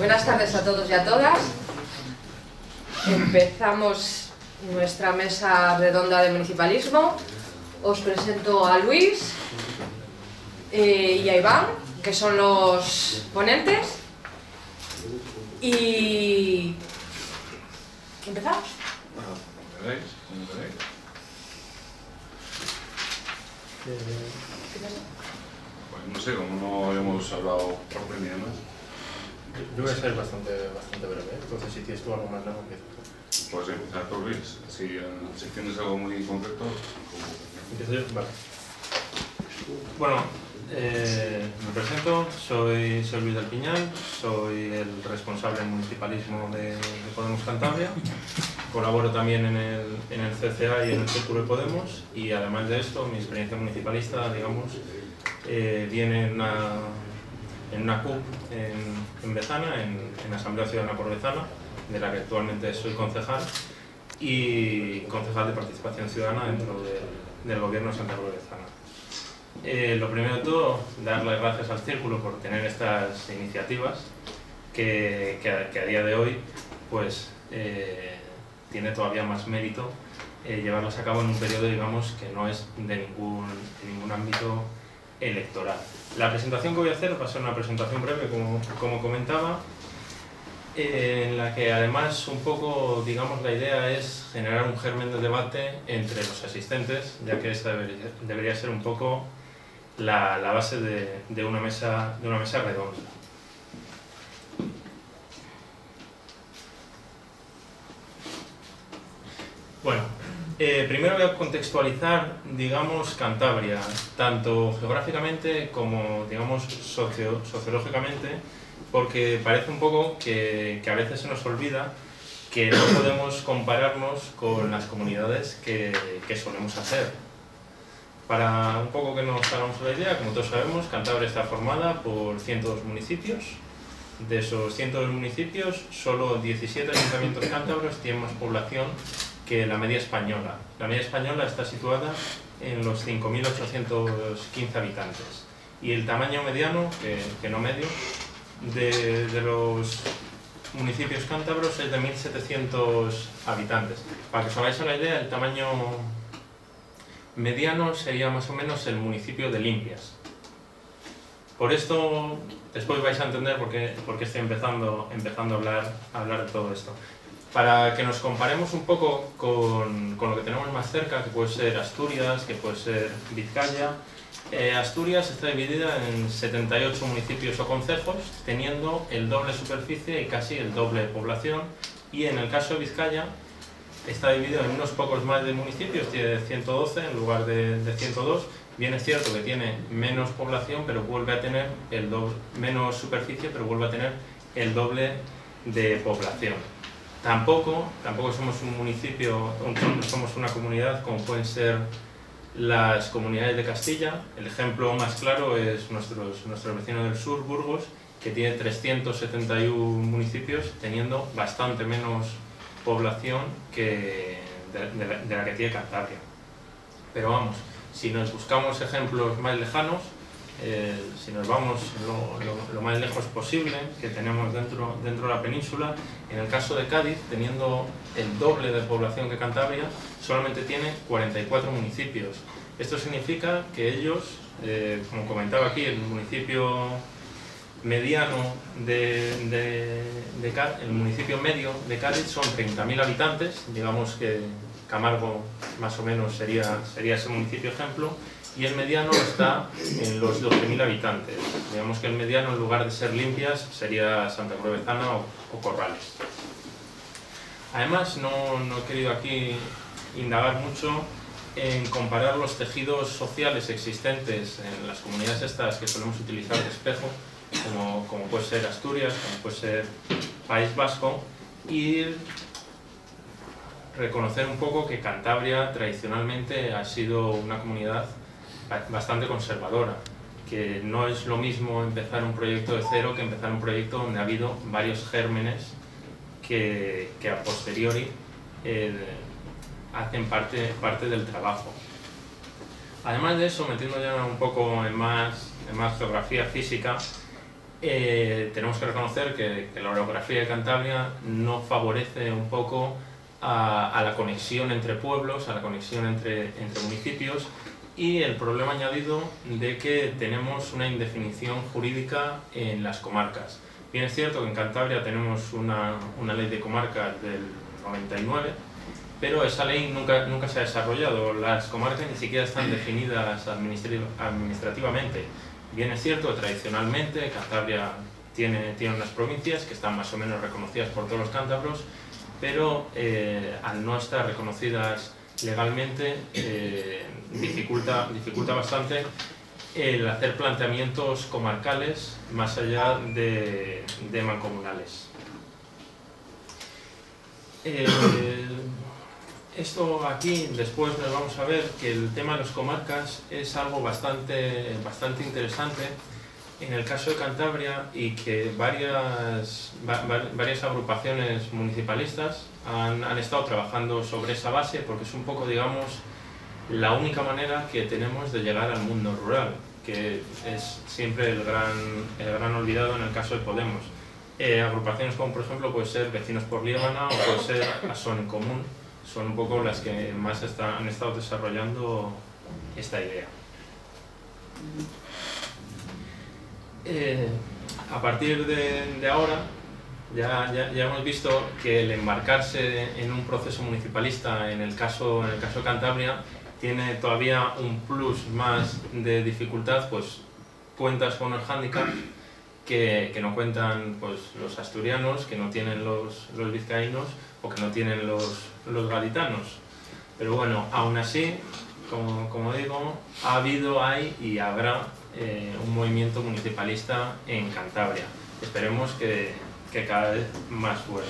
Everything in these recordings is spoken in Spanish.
Buenas tardes a todos y a todas. Empezamos nuestra mesa redonda de municipalismo. Os presento a Luis y a Iván, que son los ponentes. Y... ¿empezamos? Como queráis. Pues no sé, como no hemos hablado por primera vez. Yo voy a ser bastante breve, entonces si tienes tú algo más largo, empieza tú. Puedes empezar por Luis. Si tienes algo muy concreto, ¿Empiezo yo? Vale. Bueno, me presento, soy Luis del Piñal, soy el responsable del municipalismo de Podemos Cantabria. Colaboro también en el CCA y en el Círculo de Podemos, y además de esto, mi experiencia municipalista, digamos, viene en una CUP en Bezana, en Asamblea Ciudadana por Bezana, de la que actualmente soy concejal, y concejal de Participación Ciudadana dentro del Gobierno de Santa Cruz de Bezana. Lo primero de todo, dar las gracias al Círculo por tener estas iniciativas que a día de hoy pues, tiene todavía más mérito llevarlas a cabo en un periodo, digamos, que no es de ningún ámbito electoral. La presentación que voy a hacer va a ser una presentación breve, como comentaba, en la que además un poco, digamos, la idea es generar un germen de debate entre los asistentes, ya que esta debería ser un poco la base de una mesa redonda. Bueno, primero voy a contextualizar, digamos, Cantabria, tanto geográficamente como, digamos, sociológicamente, porque parece un poco que a veces se nos olvida que no podemos compararnos con las comunidades que solemos hacer. Para un poco que nos hagamos la idea, como todos sabemos, Cantabria está formada por 102 municipios. De esos 102 municipios, solo 17 ayuntamientos cántabros tienen más población que la media española. La media española está situada en los 5.815 habitantes. Y el tamaño mediano, que no medio, de los municipios cántabros es de 1.700 habitantes. Para que os hagáis una idea, el tamaño mediano sería más o menos el municipio de Limpias. Por esto, después vais a entender por qué estoy empezando a hablar de todo esto. Para que nos comparemos un poco con lo que tenemos más cerca, que puede ser Asturias, que puede ser Vizcaya. Asturias está dividida en 78 municipios o concejos, teniendo el doble superficie y casi el doble de población. Y en el caso de Vizcaya, está dividido en unos pocos más de municipios, tiene 112 en lugar de 102. Bien es cierto que tiene menos población, pero vuelve a tener menos superficie, pero vuelve a tener el doble de población. Tampoco somos un municipio, somos una comunidad como pueden ser las comunidades de Castilla. El ejemplo más claro es nuestro vecino del sur, Burgos, que tiene 371 municipios, teniendo bastante menos población que de la que tiene Cantabria. Pero vamos, si nos buscamos ejemplos más lejanos, si nos vamos lo más lejos posible que tenemos dentro de la península, en el caso de Cádiz, teniendo el doble de población que Cantabria, solamente tiene 44 municipios. Esto significa que ellos, como comentaba aquí, el municipio mediano el municipio medio de Cádiz son 30.000 habitantes, digamos que Camargo más o menos sería ese municipio ejemplo, y el mediano está en los 12.000 habitantes. Digamos que el mediano, en lugar de ser Limpias, sería Santa Cruz de Bezana o Corrales. Además, no he querido aquí indagar mucho en comparar los tejidos sociales existentes en las comunidades estas que solemos utilizar de espejo, como puede ser Asturias, como puede ser País Vasco, y reconocer un poco que Cantabria tradicionalmente ha sido una comunidad bastante conservadora, que no es lo mismo empezar un proyecto de cero que empezar un proyecto donde ha habido varios gérmenes que a posteriori hacen parte del trabajo. Además de eso, metiendo ya un poco en más geografía física, tenemos que reconocer que la orografía de Cantabria no favorece un poco a la conexión entre pueblos, a la conexión entre municipios, y el problema añadido de que tenemos una indefinición jurídica en las comarcas. Bien es cierto que en Cantabria tenemos una ley de comarcas del 99, pero esa ley nunca se ha desarrollado. Las comarcas ni siquiera están definidas administrativamente. Bien es cierto que tradicionalmente Cantabria tiene unas provincias que están más o menos reconocidas por todos los cántabros, pero al no estar reconocidas legalmente dificulta bastante el hacer planteamientos comarcales más allá de mancomunales. Esto aquí, después nos vamos a ver que el tema de las comarcas es algo bastante interesante en el caso de Cantabria, y que varias agrupaciones municipalistas han estado trabajando sobre esa base, porque es un poco, digamos, la única manera que tenemos de llegar al mundo rural, que es siempre el gran olvidado en el caso de Podemos. Agrupaciones como, por ejemplo, puede ser Vecinos por Líbana o puede ser Asón en Común, son un poco las que más han estado desarrollando esta idea. A partir de ahora ya hemos visto que el embarcarse en un proceso municipalista en el caso de Cantabria tiene todavía un plus más de dificultad, pues cuentas con el hándicap que no cuentan pues los asturianos, que no tienen los vizcaínos o que no tienen los gaditanos. Pero bueno, aún así, como digo, ha habido, hay y habrá un movimiento municipalista en Cantabria. Esperemos que cada vez más fuerte.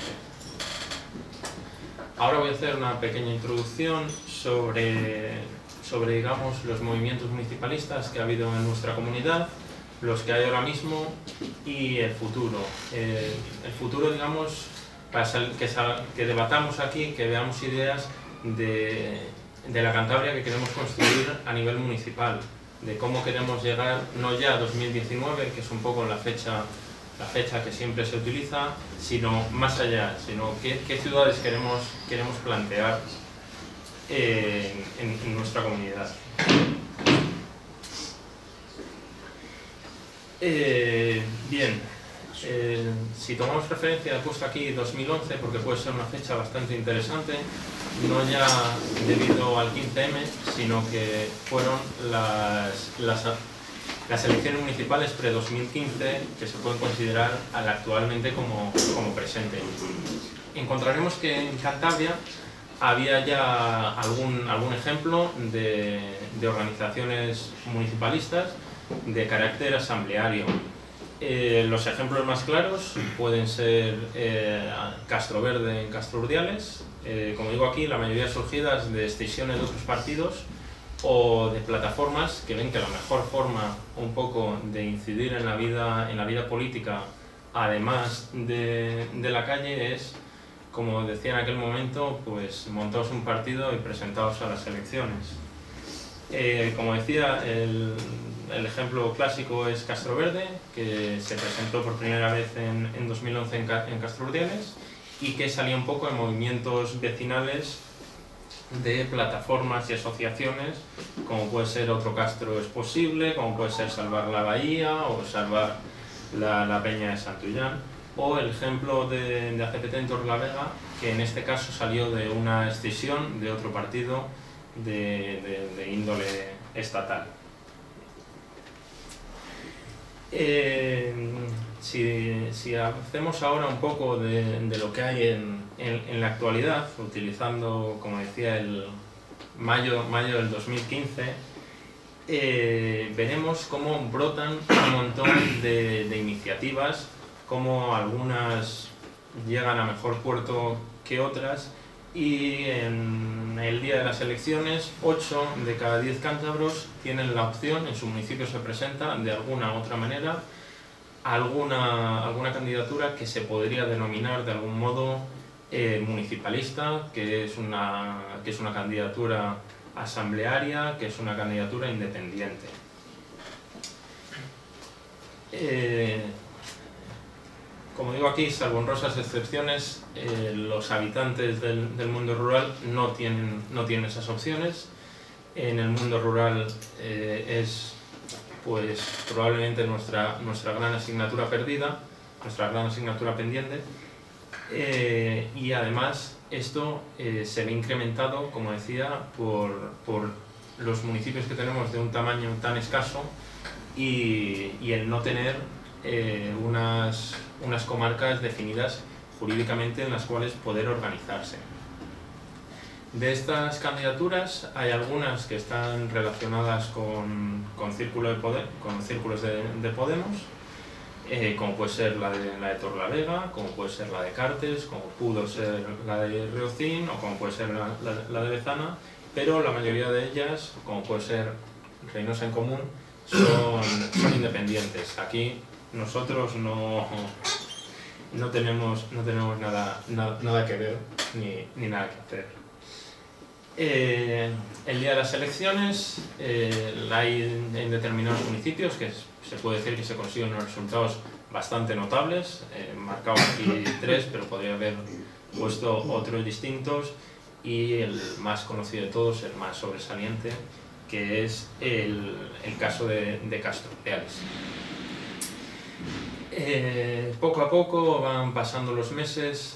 Ahora voy a hacer una pequeña introducción sobre digamos, los movimientos municipalistas que ha habido en nuestra comunidad, los que hay ahora mismo y el futuro. El futuro, digamos, para que debatamos aquí, que veamos ideas de la Cantabria que queremos construir a nivel municipal, de cómo queremos llegar, no ya a 2019, que es un poco la fecha que siempre se utiliza, sino más allá, sino qué ciudades queremos plantear en nuestra comunidad. Bien, si tomamos referencia, he puesto aquí 2011 porque puede ser una fecha bastante interesante, no ya debido al 15M, sino que fueron las elecciones municipales pre-2015 que se pueden considerar actualmente como presente. Encontraremos que en Cantabria había ya algún ejemplo de organizaciones municipalistas de carácter asambleario. Los ejemplos más claros pueden ser Castroverde en Castrurdiales, como digo aquí, la mayoría surgidas de escisiones de otros partidos o de plataformas que ven que la mejor forma un poco de incidir en la vida política, además de la calle, es, como decía en aquel momento, pues montaos un partido y presentaos a las elecciones. Como decía, el ejemplo clásico es Castroverde, que se presentó por primera vez en 2011 en Castrurdiales y que salía un poco en movimientos vecinales de plataformas y asociaciones, como puede ser Otro Castro es Posible, como puede ser Salvar la Bahía o Salvar la Peña de Santullán, o el ejemplo de ACPT en Torrelavega, que en este caso salió de una escisión de otro partido de índole estatal. Si hacemos ahora un poco de lo que hay en la actualidad, utilizando, como decía, el mayo del 2015, veremos cómo brotan un montón de iniciativas, cómo algunas llegan a mejor puerto que otras, y en el día de las elecciones 8 de cada 10 cántabros tienen la opción, en su municipio se presenta de alguna u otra manera alguna candidatura que se podría denominar de algún modo municipalista, que es una candidatura asamblearia, que es una candidatura independiente. como digo aquí, salvo honrosas excepciones, los habitantes del mundo rural no tienen esas opciones. En el mundo rural es pues probablemente nuestra gran asignatura perdida, nuestra gran asignatura pendiente, y además esto se ve incrementado, como decía, por los municipios que tenemos de un tamaño tan escaso y el no tener unas comarcas definidas jurídicamente en las cuales poder organizarse. De estas candidaturas hay algunas que están relacionadas con círculos de Podemos, como puede ser la de Torrelavega, como puede ser la de Cartes, como pudo ser la de Riocín o como puede ser la de Bezana, pero la mayoría de ellas, como puede ser Reinosa en Común, son independientes. Aquí nosotros no tenemos nada que ver ni nada que hacer. El día de las elecciones hay en determinados municipios que se puede decir que se consiguen unos resultados bastante notables. Marcado aquí 3, pero podría haber puesto otros distintos, y el más conocido de todos, el más sobresaliente, que es el caso de Castro Reales. Poco a poco van pasando los meses,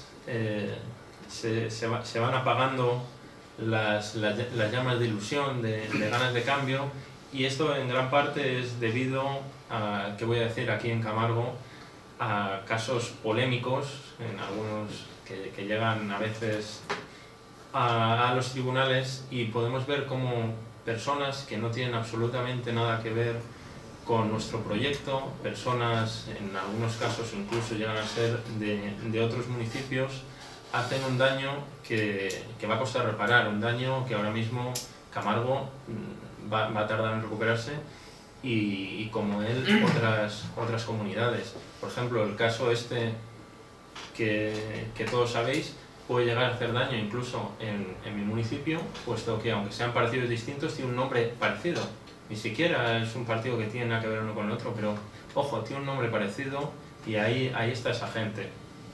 se van apagando las llamas de ilusión, de ganas de cambio, y esto en gran parte es debido a, que voy a decir aquí en Camargo, a casos polémicos, en algunos que llegan a veces a los tribunales, y podemos ver cómo personas que no tienen absolutamente nada que ver con nuestro proyecto, personas en algunos casos incluso llegan a ser de otros municipios, hacen un daño que va a costar reparar, un daño que ahora mismo Camargo va a tardar en recuperarse, y como él otras comunidades. Por ejemplo, el caso este que todos sabéis puede llegar a hacer daño incluso en mi municipio, puesto que aunque sean partidos distintos tiene un nombre parecido. Ni siquiera es un partido que tiene nada que ver uno con el otro, pero ojo, tiene un nombre parecido, y ahí está esa gente.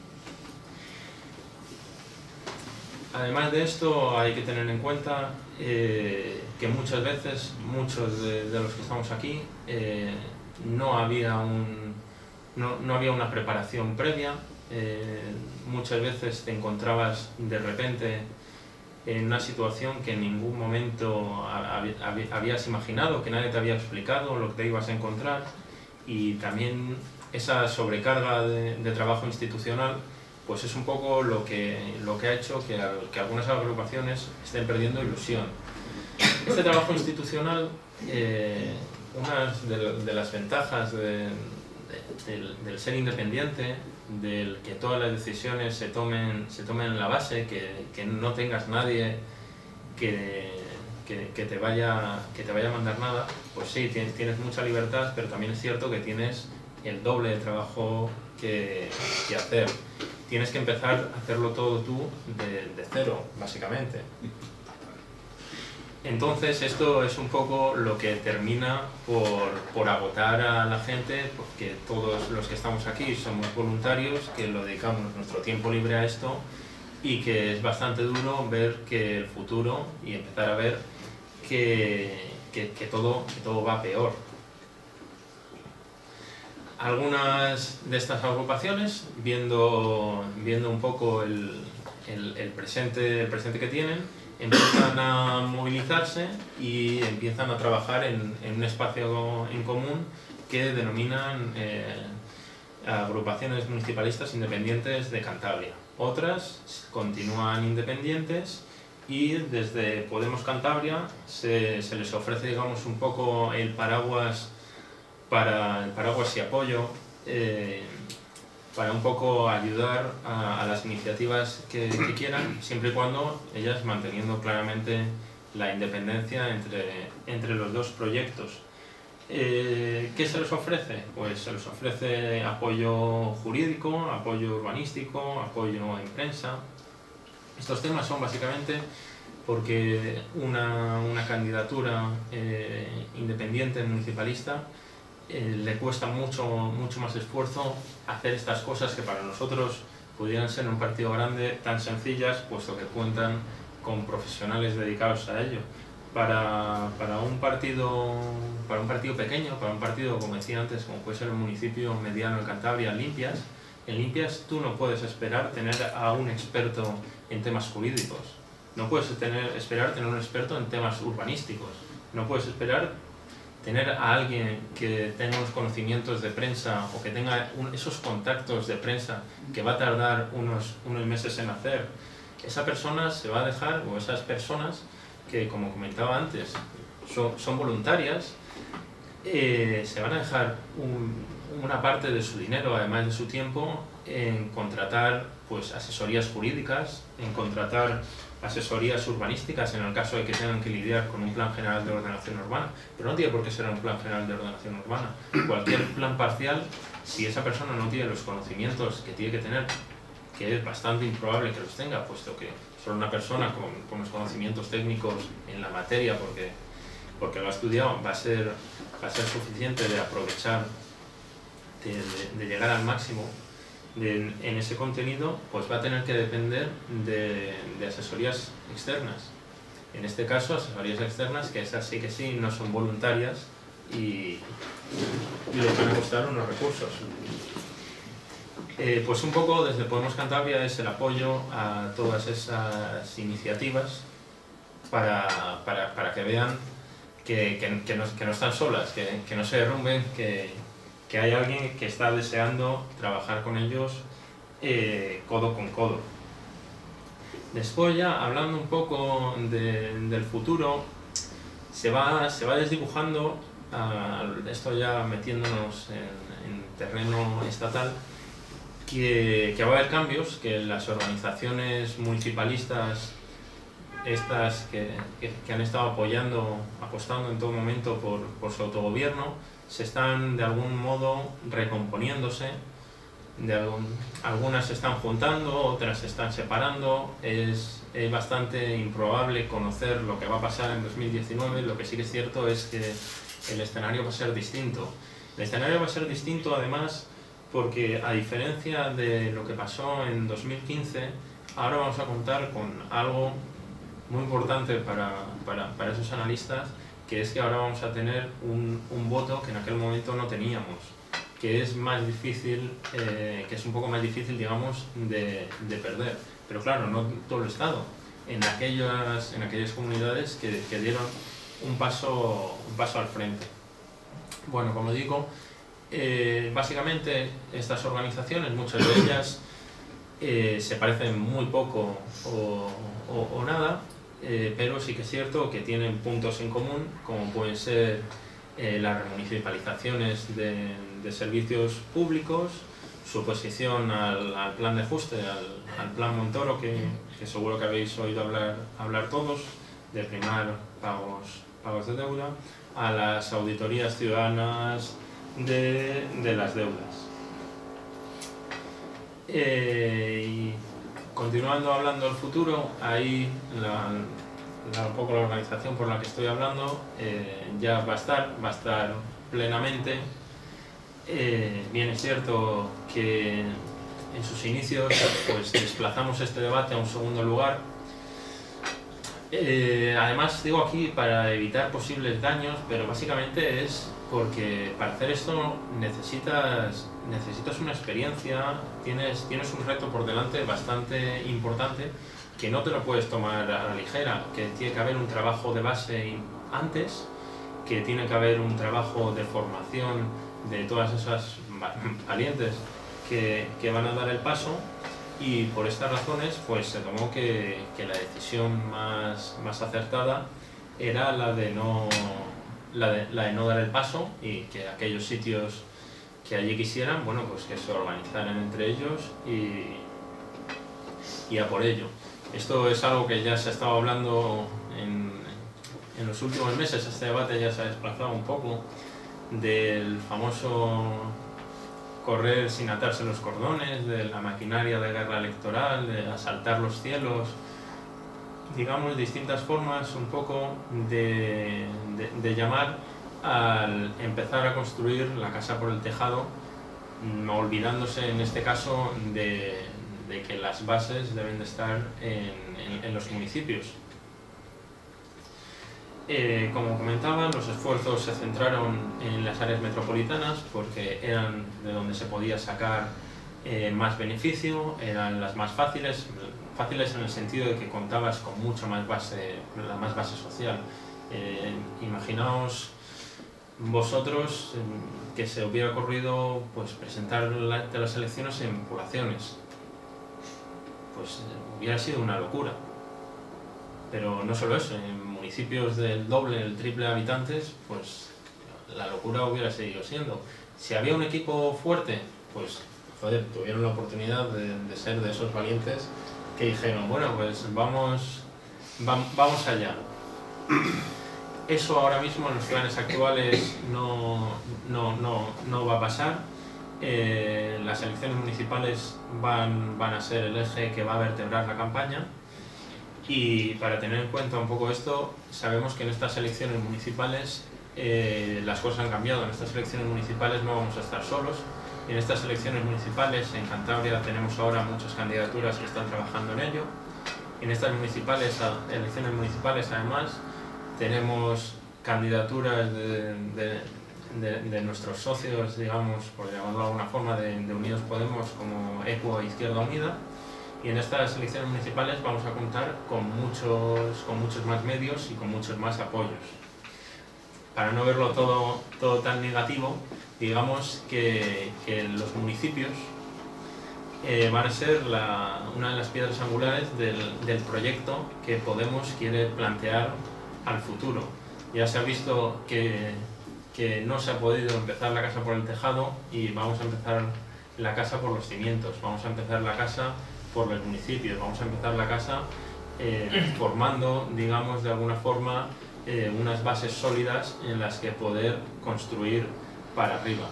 Además de esto, hay que tener en cuenta que muchas veces, muchos de los que estamos aquí, no había una preparación previa. Muchas veces te encontrabas de repente en una situación que en ningún momento habías imaginado, que nadie te había explicado lo que te ibas a encontrar, y también esa sobrecarga de trabajo institucional pues es un poco lo que ha hecho que algunas agrupaciones estén perdiendo ilusión. Este trabajo institucional, una de las ventajas del ser independiente, del que todas las decisiones se tomen en la base, que no tengas nadie que te vaya a mandar nada, pues sí, tienes mucha libertad, pero también es cierto que tienes el doble de trabajo que hacer. Tienes que empezar a hacerlo todo tú de cero, básicamente. Entonces esto es un poco lo que termina por agotar a la gente, porque todos los que estamos aquí somos voluntarios, que lo dedicamos nuestro tiempo libre a esto, y que es bastante duro ver que el futuro, y empezar a ver que todo va peor. Algunas de estas agrupaciones, viendo un poco el presente que tienen, empiezan a movilizarse y empiezan a trabajar en un espacio en común que denominan agrupaciones municipalistas independientes de Cantabria. Otras continúan independientes, y desde Podemos Cantabria se les ofrece, digamos, un poco el paraguas y apoyo para un poco ayudar a las iniciativas que quieran, siempre y cuando ellas manteniendo claramente la independencia entre los dos proyectos. ¿Qué se les ofrece? Pues se les ofrece apoyo jurídico, apoyo urbanístico, apoyo en prensa. Estos temas son básicamente porque una candidatura independiente municipalista le cuesta mucho más esfuerzo hacer estas cosas que para nosotros pudieran ser en un partido grande tan sencillas, puesto que cuentan con profesionales dedicados a ello. Para un partido pequeño, para un partido, como decía antes, como puede ser un municipio mediano en Cantabria, en Limpias tú no puedes esperar tener a un experto en temas jurídicos, no puedes esperar tener un experto en temas urbanísticos, no puedes esperar tener a alguien que tenga unos conocimientos de prensa o que tenga esos contactos de prensa que va a tardar unos meses en hacer. Esa persona se va a dejar, o esas personas que, como comentaba antes, son voluntarias, se van a dejar una parte de su dinero, además de su tiempo, en contratar pues, asesorías jurídicas, en contratar asesorías urbanísticas en el caso de que tengan que lidiar con un plan general de ordenación urbana. Pero no tiene por qué ser un plan general de ordenación urbana. Cualquier plan parcial, si esa persona no tiene los conocimientos que tiene que tener, que es bastante improbable que los tenga, puesto que solo una persona con los conocimientos técnicos en la materia, porque lo ha estudiado, va a ser suficiente de aprovechar, de llegar al máximo en ese contenido, pues va a tener que depender de asesorías externas. En este caso, asesorías externas que esas sí que sí no son voluntarias y les van a costar unos recursos. Pues un poco desde Podemos Cantabria es el apoyo a todas esas iniciativas para que vean que no están solas, que no se derrumben, que hay alguien que está deseando trabajar con ellos codo con codo. Después ya, hablando un poco del futuro, se va desdibujando, esto ya metiéndonos en terreno estatal, que va a haber cambios, que las organizaciones municipalistas, estas que han estado apostando en todo momento por su autogobierno, se están de algún modo recomponiéndose, algunas se están juntando, otras se están separando. Es bastante improbable conocer lo que va a pasar en 2019, lo que sí que es cierto es que el escenario va a ser distinto. El escenario va a ser distinto además porque, a diferencia de lo que pasó en 2015, ahora vamos a contar con algo muy importante para esos analistas, que es que ahora vamos a tener un voto que en aquel momento no teníamos, que es más difícil, que es un poco más difícil, digamos, de perder. Pero claro, no todo el Estado. En aquellas comunidades que dieron un paso al frente. Bueno, como digo, básicamente estas organizaciones, muchas de ellas se parecen muy poco o nada, pero sí que es cierto que tienen puntos en común, como pueden ser las remunicipalizaciones de servicios públicos, su oposición al plan de ajuste, al plan Montoro, que seguro que habéis oído hablar todos, de primar pagos de deuda, a las auditorías ciudadanas de las deudas. Y continuando hablando del futuro, ahí un poco la organización por la que estoy hablando ya va a estar plenamente. Bien es cierto que en sus inicios pues desplazamos este debate a un segundo lugar. Además, digo aquí para evitar posibles daños, pero básicamente es porque para hacer esto necesitas una experiencia, tienes un reto por delante bastante importante, que no te lo puedes tomar a la ligera, que tiene que haber un trabajo de base antes, que tiene que haber un trabajo de formación de todas esas valientes que van a dar el paso, y por estas razones pues se tomó que la decisión más acertada era la de no dar el paso, y que aquellos sitios que allí quisieran, bueno, pues que se organizaran entre ellos y a por ello. Esto es algo que ya se ha estado hablando en los últimos meses. Este debate ya se ha desplazado un poco del famoso correr sin atarse los cordones, de la maquinaria de guerra electoral, de asaltar los cielos, digamos, distintas formas un poco de llamar al empezar a construir la casa por el tejado, olvidándose en este caso de que las bases deben de estar en los municipios. Como comentaba, los esfuerzos se centraron en las áreas metropolitanas porque eran de donde se podía sacar más beneficio, eran las más fáciles en el sentido de que contabas con mucha más base social. Imaginaos vosotros que se hubiera ocurrido pues, presentar las elecciones en poblaciones. Pues hubiera sido una locura. Pero no solo eso, en municipios del doble, el triple de habitantes, pues la locura hubiera seguido siendo. Si había un equipo fuerte, pues joder, tuvieron la oportunidad de ser de esos valientes que dijeron, bueno, pues vamos allá. Eso ahora mismo en los planes actuales no va a pasar. Las elecciones municipales van a ser el eje que va a vertebrar la campaña. Y para tener en cuenta un poco esto, sabemos que en estas elecciones municipales las cosas han cambiado. En estas elecciones municipales no vamos a estar solos. En estas elecciones municipales, en Cantabria, tenemos ahora muchas candidaturas que están trabajando en ello. En estas elecciones municipales, además, tenemos candidaturas de nuestros socios, digamos, por llamarlo de alguna forma, de Unidos Podemos, como ECO e Izquierda Unida. Y en estas elecciones municipales vamos a contar con muchos más medios y con muchos más apoyos. Para no verlo todo tan negativo, digamos que los municipios van a ser una de las piedras angulares del proyecto que Podemos quiere plantear al futuro. Ya se ha visto que no se ha podido empezar la casa por el tejado y vamos a empezar la casa por los cimientos, vamos a empezar la casa por los municipios, vamos a empezar la casa formando, digamos, de alguna forma unas bases sólidas en las que poder construir para arriba.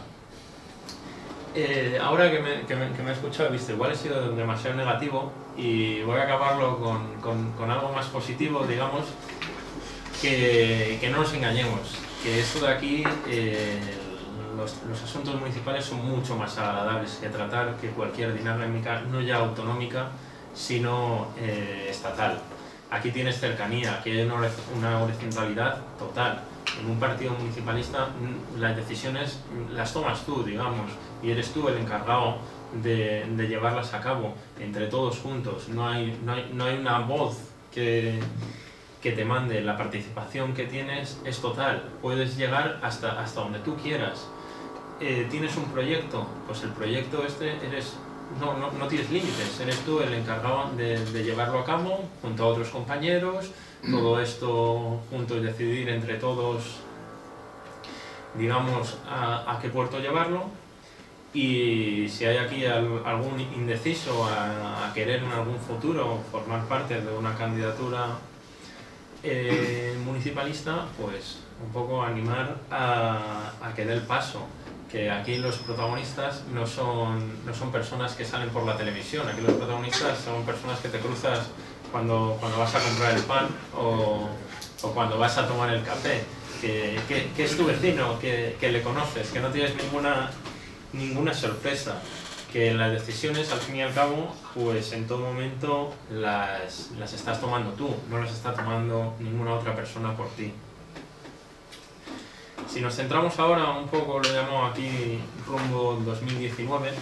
Ahora que me he escuchado, visto, igual he sido demasiado negativo y voy a acabarlo con algo más positivo, digamos, que no nos engañemos, que esto de aquí, los asuntos municipales son mucho más agradables que tratar que cualquier dinámica, no ya autonómica, sino estatal. Aquí tienes cercanía, aquí hay una horizontalidad total. En un partido municipalista las decisiones las tomas tú, digamos, y eres tú el encargado de llevarlas a cabo entre todos juntos. No hay una voz que te mande. La participación que tienes es total, puedes llegar hasta donde tú quieras. Tienes un proyecto, pues el proyecto no tienes límites, eres tú el encargado de llevarlo a cabo junto a otros compañeros, todo esto juntos y decidir entre todos, digamos, a qué puerto llevarlo. Y si hay aquí algún indeciso a querer en algún futuro formar parte de una candidatura municipalista, pues un poco animar a que dé el paso. Que aquí los protagonistas no son personas que salen por la televisión, aquí los protagonistas son personas que te cruzas cuando vas a comprar el pan o cuando vas a tomar el café, que es tu vecino, que le conoces, que no tienes ninguna sorpresa, que las decisiones al fin y al cabo, pues en todo momento las estás tomando tú, no las está tomando ninguna otra persona por ti. Si nos centramos ahora un poco, lo llamo aquí rumbo 2019,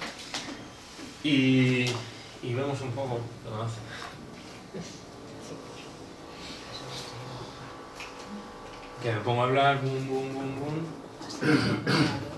y vemos un poco... Que me pongo a hablar, bum, bum, bum, bum.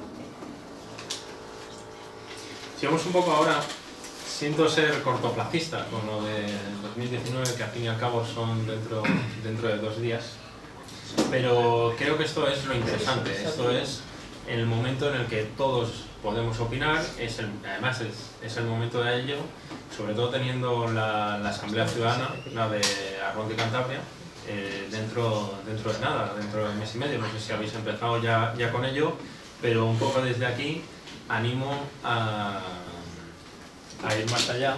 Si vamos un poco ahora, siento ser cortoplacista con lo de 2019, que al fin y al cabo son dentro de 2 días. Pero creo que esto es lo interesante, esto es el momento en el que todos podemos opinar, además es el momento de ello, sobre todo teniendo la Asamblea Ciudadana, la de Arrón de Cantabria, dentro de nada, dentro de mes y medio. No sé si habéis empezado ya con ello, pero un poco desde aquí animo a ir más allá.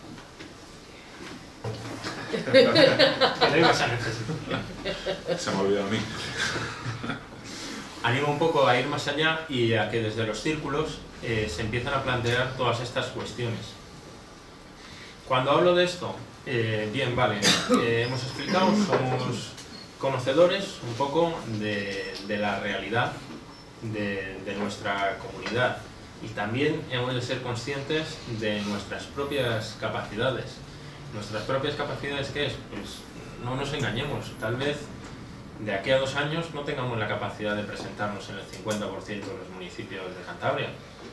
Que lo ibas a necesitar. Se me ha olvidado a mí. anima un poco a ir más allá y a que desde los círculos se empiezan a plantear todas estas cuestiones. Cuando hablo de esto, bien, vale, hemos explicado, somos conocedores un poco de la realidad de nuestra comunidad y también hemos de ser conscientes de nuestras propias capacidades. ¿Nuestras propias capacidades qué es? Pues no nos engañemos, tal vez de aquí a 2 años no tengamos la capacidad de presentarnos en el 50% de los municipios de Cantabria.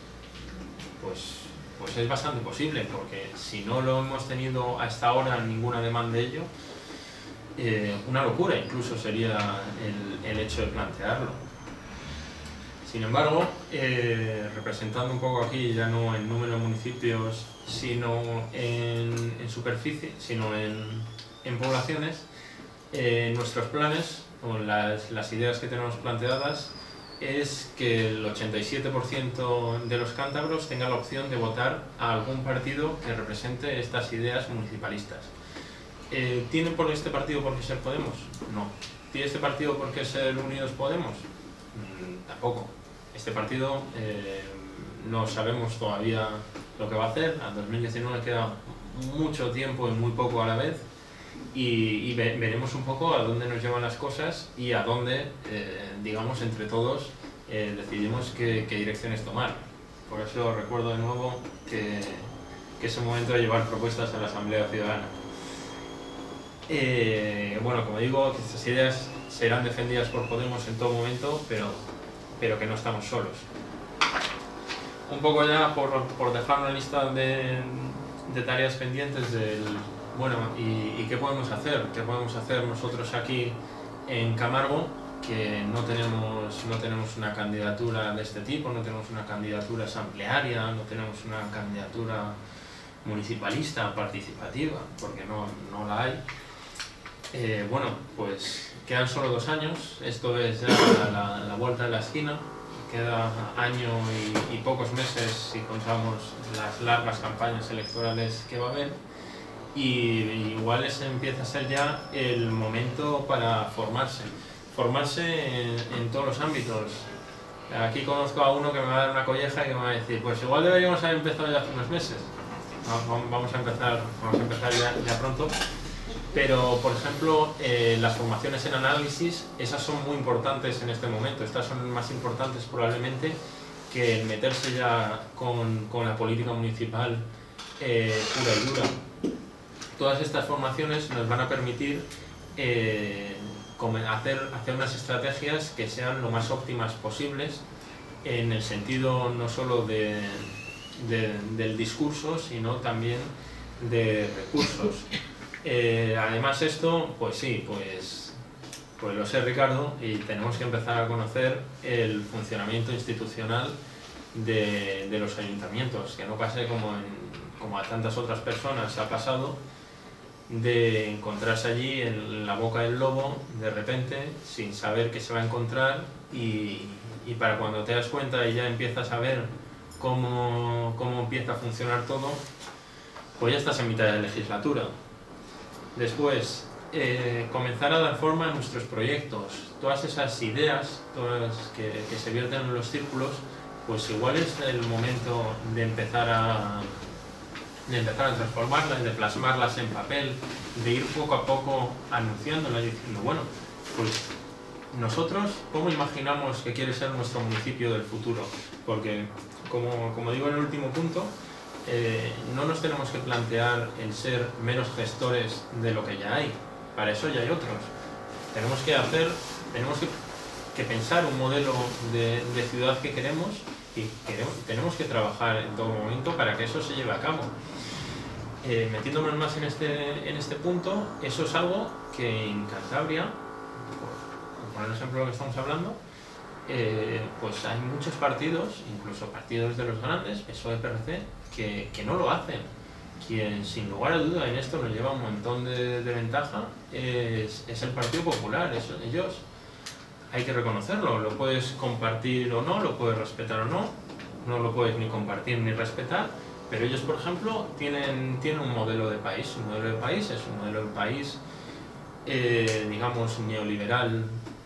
Pues es bastante posible, porque si no lo hemos tenido hasta ahora ninguna demanda de ello, una locura incluso sería el hecho de plantearlo. Sin embargo, representando un poco aquí ya no en número de municipios, sino en superficie, sino en poblaciones, nuestros planes o las ideas que tenemos planteadas es que el 87% de los cántabros tenga la opción de votar a algún partido que represente estas ideas municipalistas. ¿Tiene por este partido por qué ser Podemos? No. ¿Tiene este partido por qué ser Unidos Podemos? Tampoco. Este partido no sabemos todavía lo que va a hacer. Al 2019 queda mucho tiempo y muy poco a la vez. Y veremos un poco a dónde nos llevan las cosas y a dónde, digamos, entre todos decidimos qué direcciones tomar. Por eso recuerdo de nuevo que es el momento de llevar propuestas a la Asamblea Ciudadana. Bueno, como digo, estas ideas serán defendidas por Podemos en todo momento, pero que no estamos solos. Un poco ya por dejar una lista de tareas pendientes del... Bueno, ¿y qué podemos hacer? ¿Qué podemos hacer nosotros aquí en Camargo? Que no tenemos una candidatura de este tipo, no tenemos una candidatura asamblearia, no tenemos una candidatura municipalista, participativa, porque no la hay. Bueno, pues quedan solo 2 años, esto es ya la vuelta de la esquina, queda año y pocos meses si contamos las largas campañas electorales que va a haber. Y igual ese empieza a ser ya el momento para formarse en todos los ámbitos. Aquí conozco a uno que me va a dar una colleja y que me va a decir, pues igual deberíamos haber empezado ya hace unos meses. Vamos a empezar ya pronto. Pero, por ejemplo, las formaciones en análisis, esas son muy importantes en este momento. Estas son más importantes probablemente que meterse ya con la política municipal pura y dura. Todas estas formaciones nos van a permitir hacer unas estrategias que sean lo más óptimas posibles en el sentido no solo del discurso, sino también de recursos. Además esto, pues sí, pues lo sé, Ricardo, y tenemos que empezar a conocer el funcionamiento institucional de los ayuntamientos, que no pase como a tantas otras personas ha pasado, de encontrarse allí en la boca del lobo de repente sin saber qué se va a encontrar y para cuando te das cuenta y ya empiezas a ver cómo empieza a funcionar todo, pues ya estás en mitad de la legislatura. Después, comenzar a dar forma a nuestros proyectos, todas esas ideas que se vierten en los círculos, pues igual es el momento de empezar a transformarlas, de plasmarlas en papel, de ir poco a poco anunciándolas, diciendo, bueno, pues nosotros, ¿cómo imaginamos que quiere ser nuestro municipio del futuro? Porque, como digo en el último punto, no nos tenemos que plantear el ser meros gestores de lo que ya hay, para eso ya hay otros. Tenemos que pensar un modelo de ciudad que queremos y tenemos que trabajar en todo momento para que eso se lleve a cabo. Metiéndonos más en este punto, eso es algo que en Cantabria, por poner el ejemplo de lo que estamos hablando, pues hay muchos partidos, incluso partidos de los grandes, PSOE, PRC, que no lo hacen. Quien sin lugar a duda en esto nos lleva un montón de ventaja es el Partido Popular. Ellos hay que reconocerlo, lo puedes compartir o no, lo puedes respetar o no, no lo puedes ni compartir ni respetar, pero ellos, por ejemplo, tienen un modelo de país. Un modelo de país es un modelo de país, digamos, neoliberal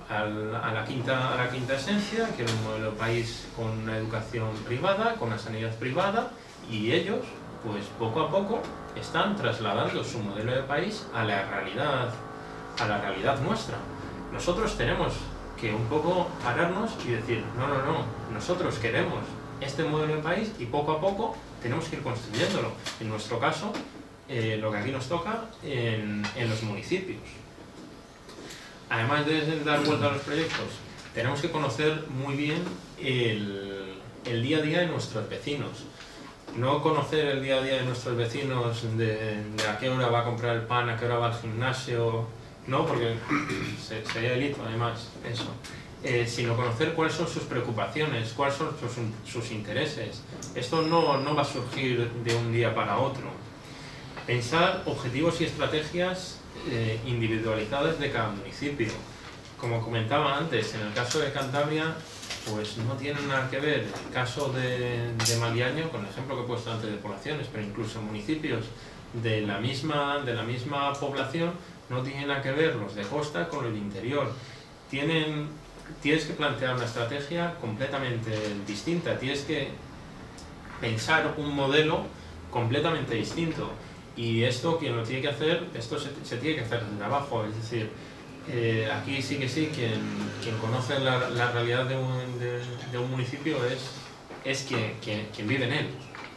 a la quinta esencia, que era un modelo de país con una educación privada, con una sanidad privada, y ellos, pues poco a poco, están trasladando su modelo de país a la realidad nuestra. Nosotros tenemos que un poco pararnos y decir, no, nosotros queremos este modelo de país y poco a poco tenemos que ir construyéndolo. En nuestro caso, lo que aquí nos toca en los municipios. Además de dar vuelta a los proyectos, tenemos que conocer muy bien el día a día de nuestros vecinos. No conocer el día a día de nuestros vecinos, de a qué hora va a comprar el pan, a qué hora va al gimnasio, no, porque sería delito además eso, sino conocer cuáles son sus preocupaciones, cuáles son sus intereses. Esto no va a surgir de un día para otro. Pensar objetivos y estrategias individualizadas de cada municipio. Como comentaba antes, en el caso de Cantabria, pues no tiene nada que ver el caso de Maliaño con el ejemplo que he puesto antes de poblaciones, pero incluso municipios de la misma población no tienen nada que ver los de costa con el interior. Tienes que plantear una estrategia completamente distinta, tienes que pensar un modelo completamente distinto. Y esto, quien lo tiene que hacer, esto se tiene que hacer desde abajo, es decir, aquí sí que sí, quien conoce la realidad de un municipio es quien vive en él.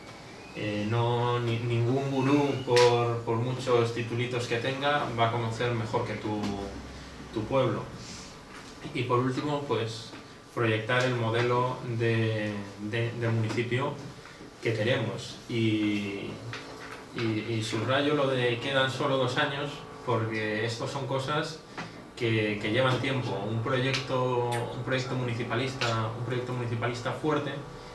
Ningún gurú, por muchos titulitos que tenga, va a conocer mejor que tu pueblo. Y por último, pues proyectar el modelo de municipio que queremos. Y subrayo lo de quedan solo 2 años, porque esto son cosas que llevan tiempo. Un proyecto municipalista fuerte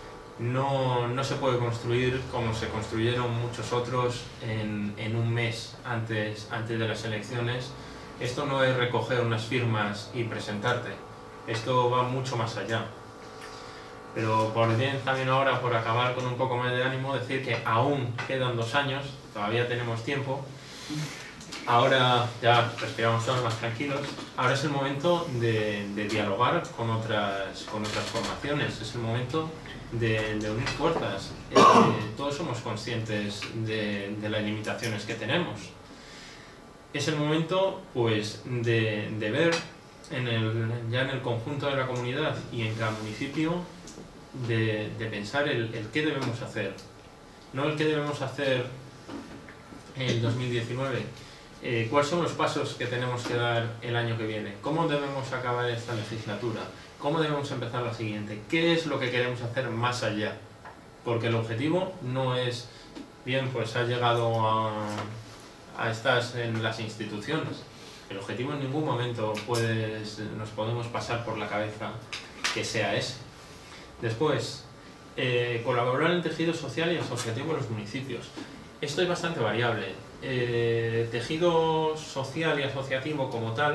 no se puede construir como se construyeron muchos otros en un mes antes de las elecciones. Esto no es recoger unas firmas y presentarte, esto va mucho más allá. Pero por bien también ahora, por acabar con un poco más de ánimo, decir que aún quedan 2 años, todavía tenemos tiempo. Ahora ya respiramos todos más tranquilos. Ahora es el momento de dialogar con otras formaciones, es el momento de unir fuerzas. Todos somos conscientes de las limitaciones que tenemos. Es el momento, pues, de ver ya en el conjunto de la comunidad y en cada municipio, de pensar el qué debemos hacer. No el qué debemos hacer en 2019. ¿Cuáles son los pasos que tenemos que dar el año que viene? ¿Cómo debemos acabar esta legislatura? ¿Cómo debemos empezar la siguiente? ¿Qué es lo que queremos hacer más allá? Porque el objetivo no es, bien, pues has llegado estás en las instituciones. El objetivo en ningún momento nos podemos pasar por la cabeza que sea ese. Después, colaborar en el tejido social y asociativo de los municipios. Esto es bastante variable. Tejido social y asociativo como tal,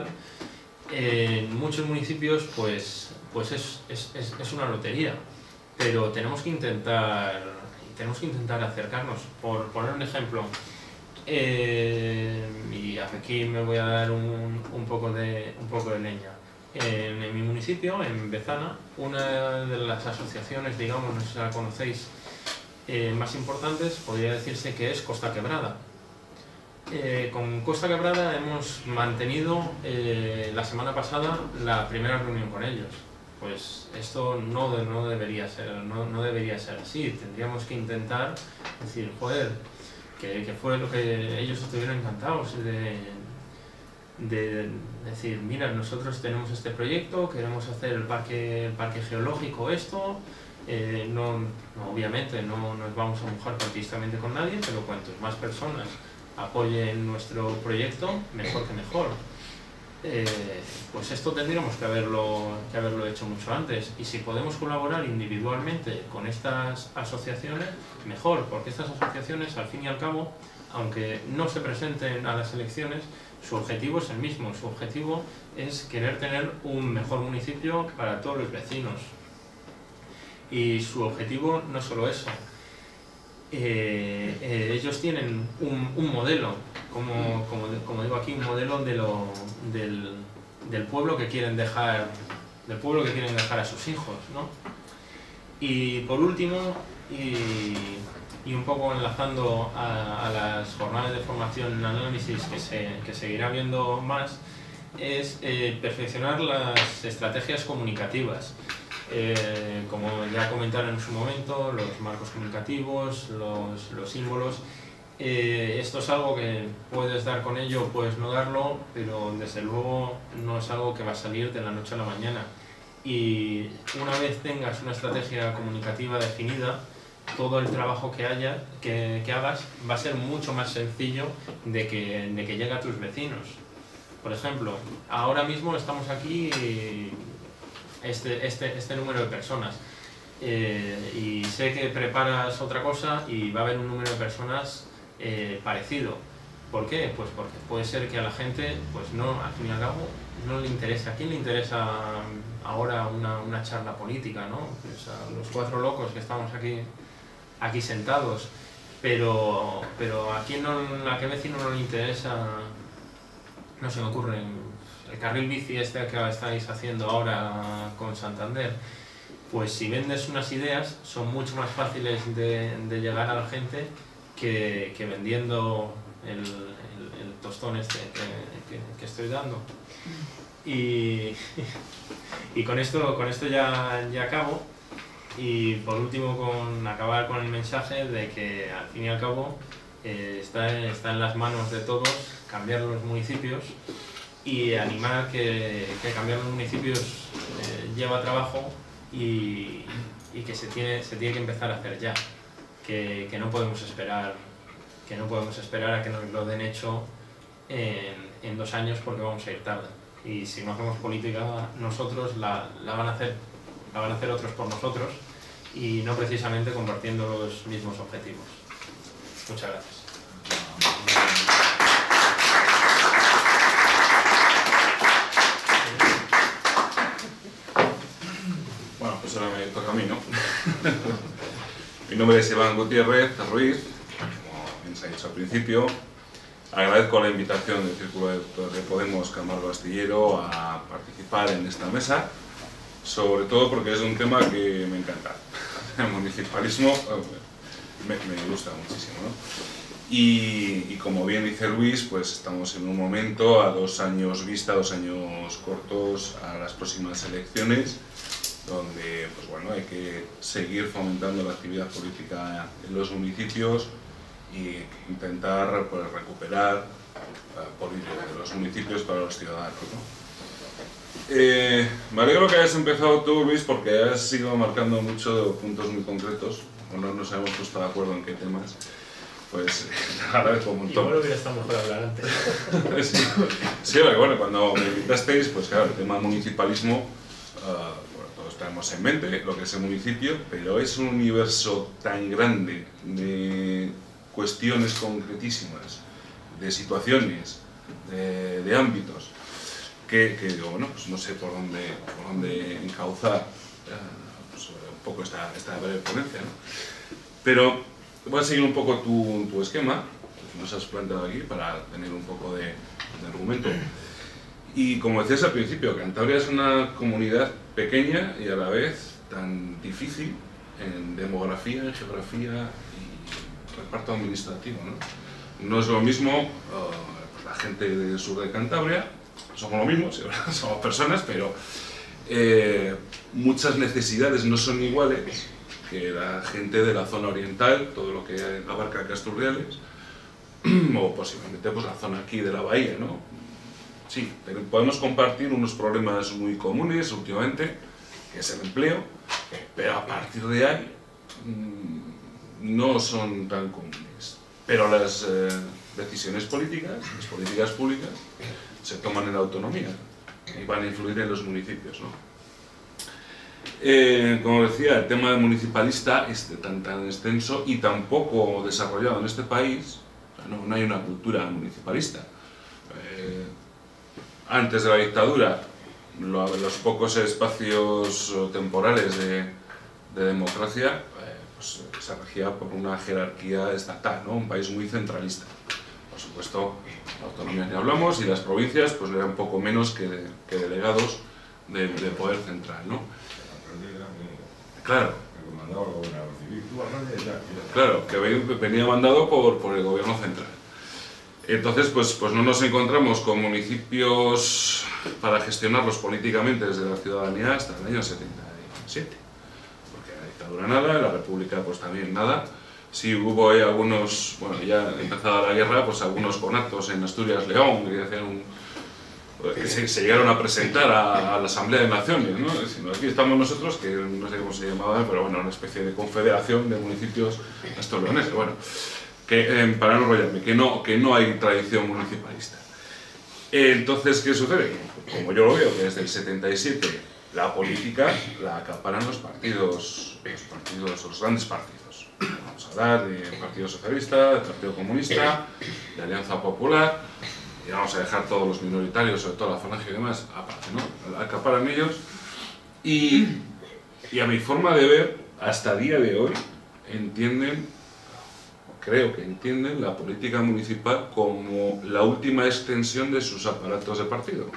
en muchos municipios pues es una lotería, pero tenemos que intentar acercarnos. Por poner un ejemplo, y aquí me voy a dar un poco de leña. En mi municipio, en Bezana, una de las asociaciones, digamos, no sé si la conocéis, más importantes, podría decirse que es Costa Quebrada. Con Costa Quebrada hemos mantenido la semana pasada la primera reunión con ellos. Pues esto no debería ser así. Tendríamos que intentar decir, joder, que fue lo que ellos estuvieron encantados de decir, mira, nosotros tenemos este proyecto, queremos hacer el parque geológico, esto. Obviamente no nos vamos a mojar partidistamente con nadie, pero cuantos más personas apoyen nuestro proyecto, mejor que mejor. Pues esto tendríamos que haberlo hecho mucho antes, y si podemos colaborar individualmente con estas asociaciones, mejor, porque estas asociaciones, al fin y al cabo, aunque no se presenten a las elecciones, su objetivo es el mismo. Su objetivo es querer tener un mejor municipio para todos los vecinos. Y su objetivo no es solo eso. Ellos tienen un modelo, como digo aquí, un modelo del pueblo que quieren dejar, a sus hijos, ¿no? Y por último, y un poco enlazando a las jornadas de formación en análisis que seguirá viendo más, es perfeccionar las estrategias comunicativas. Como ya comentaron en su momento, los marcos comunicativos, los símbolos. Esto es algo que puedes dar con ello o puedes no darlo, pero desde luego no es algo que va a salir de la noche a la mañana. Y una vez tengas una estrategia comunicativa definida, todo el trabajo que hagas va a ser mucho más sencillo de que llegue a tus vecinos. Por ejemplo, ahora mismo estamos aquí este número de personas y sé que preparas otra cosa y va a haber un número de personas parecido. ¿Por qué? Pues porque puede ser que a la gente, pues no, al fin y al cabo, no le interesa. ¿A quién le interesa ahora una charla política, no? Pues a los 4 locos que estamos aquí sentados, pero ¿a qué vecino no le interesa? No se me ocurre el carril bici que estáis haciendo ahora con Santander. Pues si vendes unas ideas son mucho más fáciles de llegar a la gente que vendiendo el tostón que estoy dando. Y con esto ya acabo. Y por último, acabar con el mensaje de que al fin y al cabo está en las manos de todos cambiar los municipios, y animar que cambiar los municipios lleva trabajo y que se tiene que empezar a hacer ya, que no podemos esperar a que nos lo den hecho en 2 años, porque vamos a ir tarde. Y si no hacemos política nosotros, la van a hacer otros por nosotros, y no precisamente compartiendo los mismos objetivos. Muchas gracias. Bueno, pues ahora me toca a mí, ¿no? Mi nombre es Iván Gutiérrez Ruiz, como bien se ha dicho al principio. Agradezco la invitación del Círculo de Podemos Camargo Astillero a participar en esta mesa, sobre todo porque es un tema que me encanta. El municipalismo me gusta muchísimo, ¿no? Y como bien dice Luis, pues estamos en un momento a 2 años vista, 2 años cortos a las próximas elecciones, donde pues bueno, hay que seguir fomentando la actividad política en los municipios y intentar pues, recuperar los municipios para los ciudadanos, ¿no? Me alegro que hayas empezado tú, Luis, porque has ido marcando muchos puntos muy concretos. No nos hemos puesto de acuerdo en qué temas. Pues te agradezco un montón. Igual hubiera estado mejor hablar antes. Sí, bueno, cuando me invitasteis, pues claro, el tema municipalismo, bueno, todos tenemos en mente lo que es el municipio, pero es un universo tan grande de cuestiones concretísimas, de situaciones, de ámbitos, que digo, bueno, pues no sé por dónde encauzar pues, un poco esta breve ponencia, ¿no? Pero voy a seguir un poco tu esquema, que nos has planteado aquí, para tener un poco de argumento. Y como decías al principio, Cantabria es una comunidad pequeña y a la vez tan difícil en demografía, en geografía y reparto administrativo, ¿no? No es lo mismo pues la gente del sur de Cantabria, somos lo mismo, somos personas, pero muchas necesidades no son iguales que la gente de la zona oriental, todo lo que abarca Casturriales, o posiblemente pues, la zona aquí de la bahía, ¿no? Sí, podemos compartir unos problemas muy comunes últimamente, que es el empleo, pero a partir de ahí no son tan comunes. Pero las decisiones políticas, las políticas públicas, se toman en la autonomía y van a influir en los municipios, ¿no? Como decía, el tema municipalista es tan extenso y tan poco desarrollado en este país. No hay una cultura municipalista. Antes de la dictadura, los pocos espacios temporales de democracia pues, se regía por una jerarquía estatal, ¿no? Un país muy centralista. por supuesto, la autonomía ni hablamos, y las provincias pues eran poco menos que delegados del poder central, ¿no? Claro. Claro, que venía mandado por el gobierno central. Entonces, pues no nos encontramos con municipios para gestionarlos políticamente desde la ciudadanía hasta el año 77. Porque la dictadura nada, la república pues también nada. Sí hubo algunos, bueno, ya empezada la guerra, pues algunos conatos en Asturias-León que se llegaron a presentar a la Asamblea de Naciones, ¿no? Sino aquí estamos nosotros, que no sé cómo se llamaba, pero bueno, una especie de confederación de municipios asturleoneses. Bueno, para no enrollarme, que no hay tradición municipalista. Entonces, ¿qué sucede? Como yo lo veo, que desde el 77 la política la acaparan los grandes partidos. Vamos a hablar del Partido Socialista, del Partido Comunista, de Alianza Popular, y vamos a dejar todos los minoritarios, sobre todo la Falange y demás, aparte, ¿no? Acaparan ellos, y a mi forma de ver, hasta el día de hoy, creo que entienden la política municipal como la última extensión de sus aparatos de partido,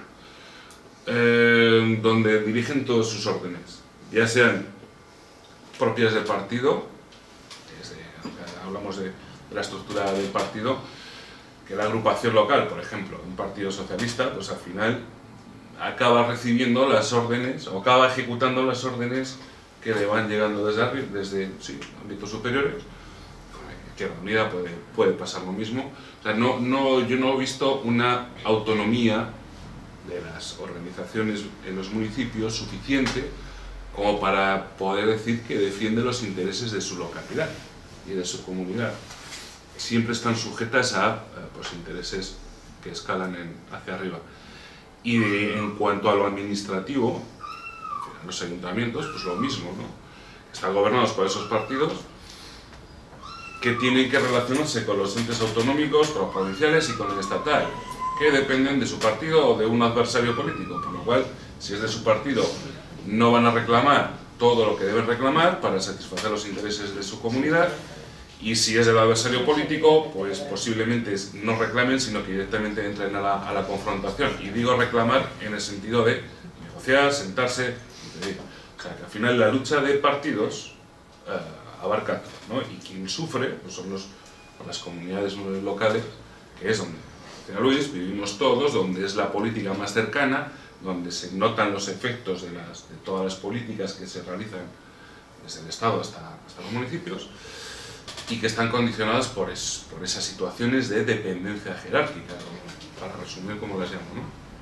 donde dirigen todos sus órdenes, ya sean propias del partido, hablamos de la estructura del partido, que la agrupación local, por ejemplo, un partido socialista, pues al final acaba recibiendo las órdenes, o acaba ejecutando las órdenes que le van llegando desde ámbitos superiores. Izquierda Unida puede pasar lo mismo. O sea, yo no he visto una autonomía de las organizaciones en los municipios suficiente como para poder decir que defiende los intereses de su localidad y de su comunidad. Siempre están sujetas a pues, intereses que escalan hacia arriba. Y en cuanto a lo administrativo, los ayuntamientos, pues lo mismo, ¿no? Están gobernados por esos partidos que tienen que relacionarse con los entes autonómicos, con los provinciales y con el estatal, que dependen de su partido o de un adversario político, por lo cual, si es de su partido, no van a reclamar todo lo que deben reclamar para satisfacer los intereses de su comunidad, y si es del adversario político, pues posiblemente no reclamen, sino que directamente entren a la confrontación. Y digo reclamar en el sentido de negociar, sentarse, o sea, que al final la lucha de partidos abarca todo, ¿no? Y quien sufre pues son las comunidades locales, que es donde, decía Luis, vivimos todos, donde es la política más cercana, donde se notan los efectos de todas las políticas que se realizan desde el Estado hasta los municipios, y que están condicionadas por esas situaciones de dependencia jerárquica, para resumir como las llamo,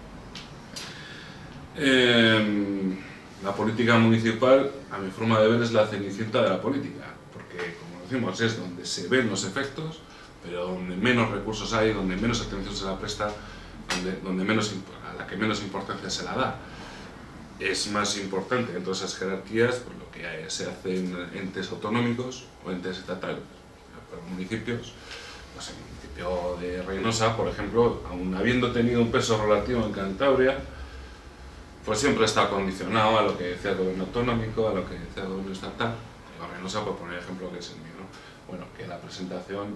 ¿no? La política municipal, a mi forma de ver, es la cenicienta de la política, porque, como decimos, es donde se ven los efectos, pero donde menos recursos hay, donde menos atención se la presta, a la que menos importancia se la da. Es más importante en todas esas jerarquías pues, lo que se hace en entes autonómicos o entes estatales. Para municipios, pues el municipio de Reynosa, por ejemplo, aun habiendo tenido un peso relativo en Cantabria, pues siempre está condicionado a lo que decía el gobierno autonómico, a lo que decía el gobierno estatal. Y Reynosa, por poner ejemplo, que es el mío, ¿no? Bueno, que la presentación,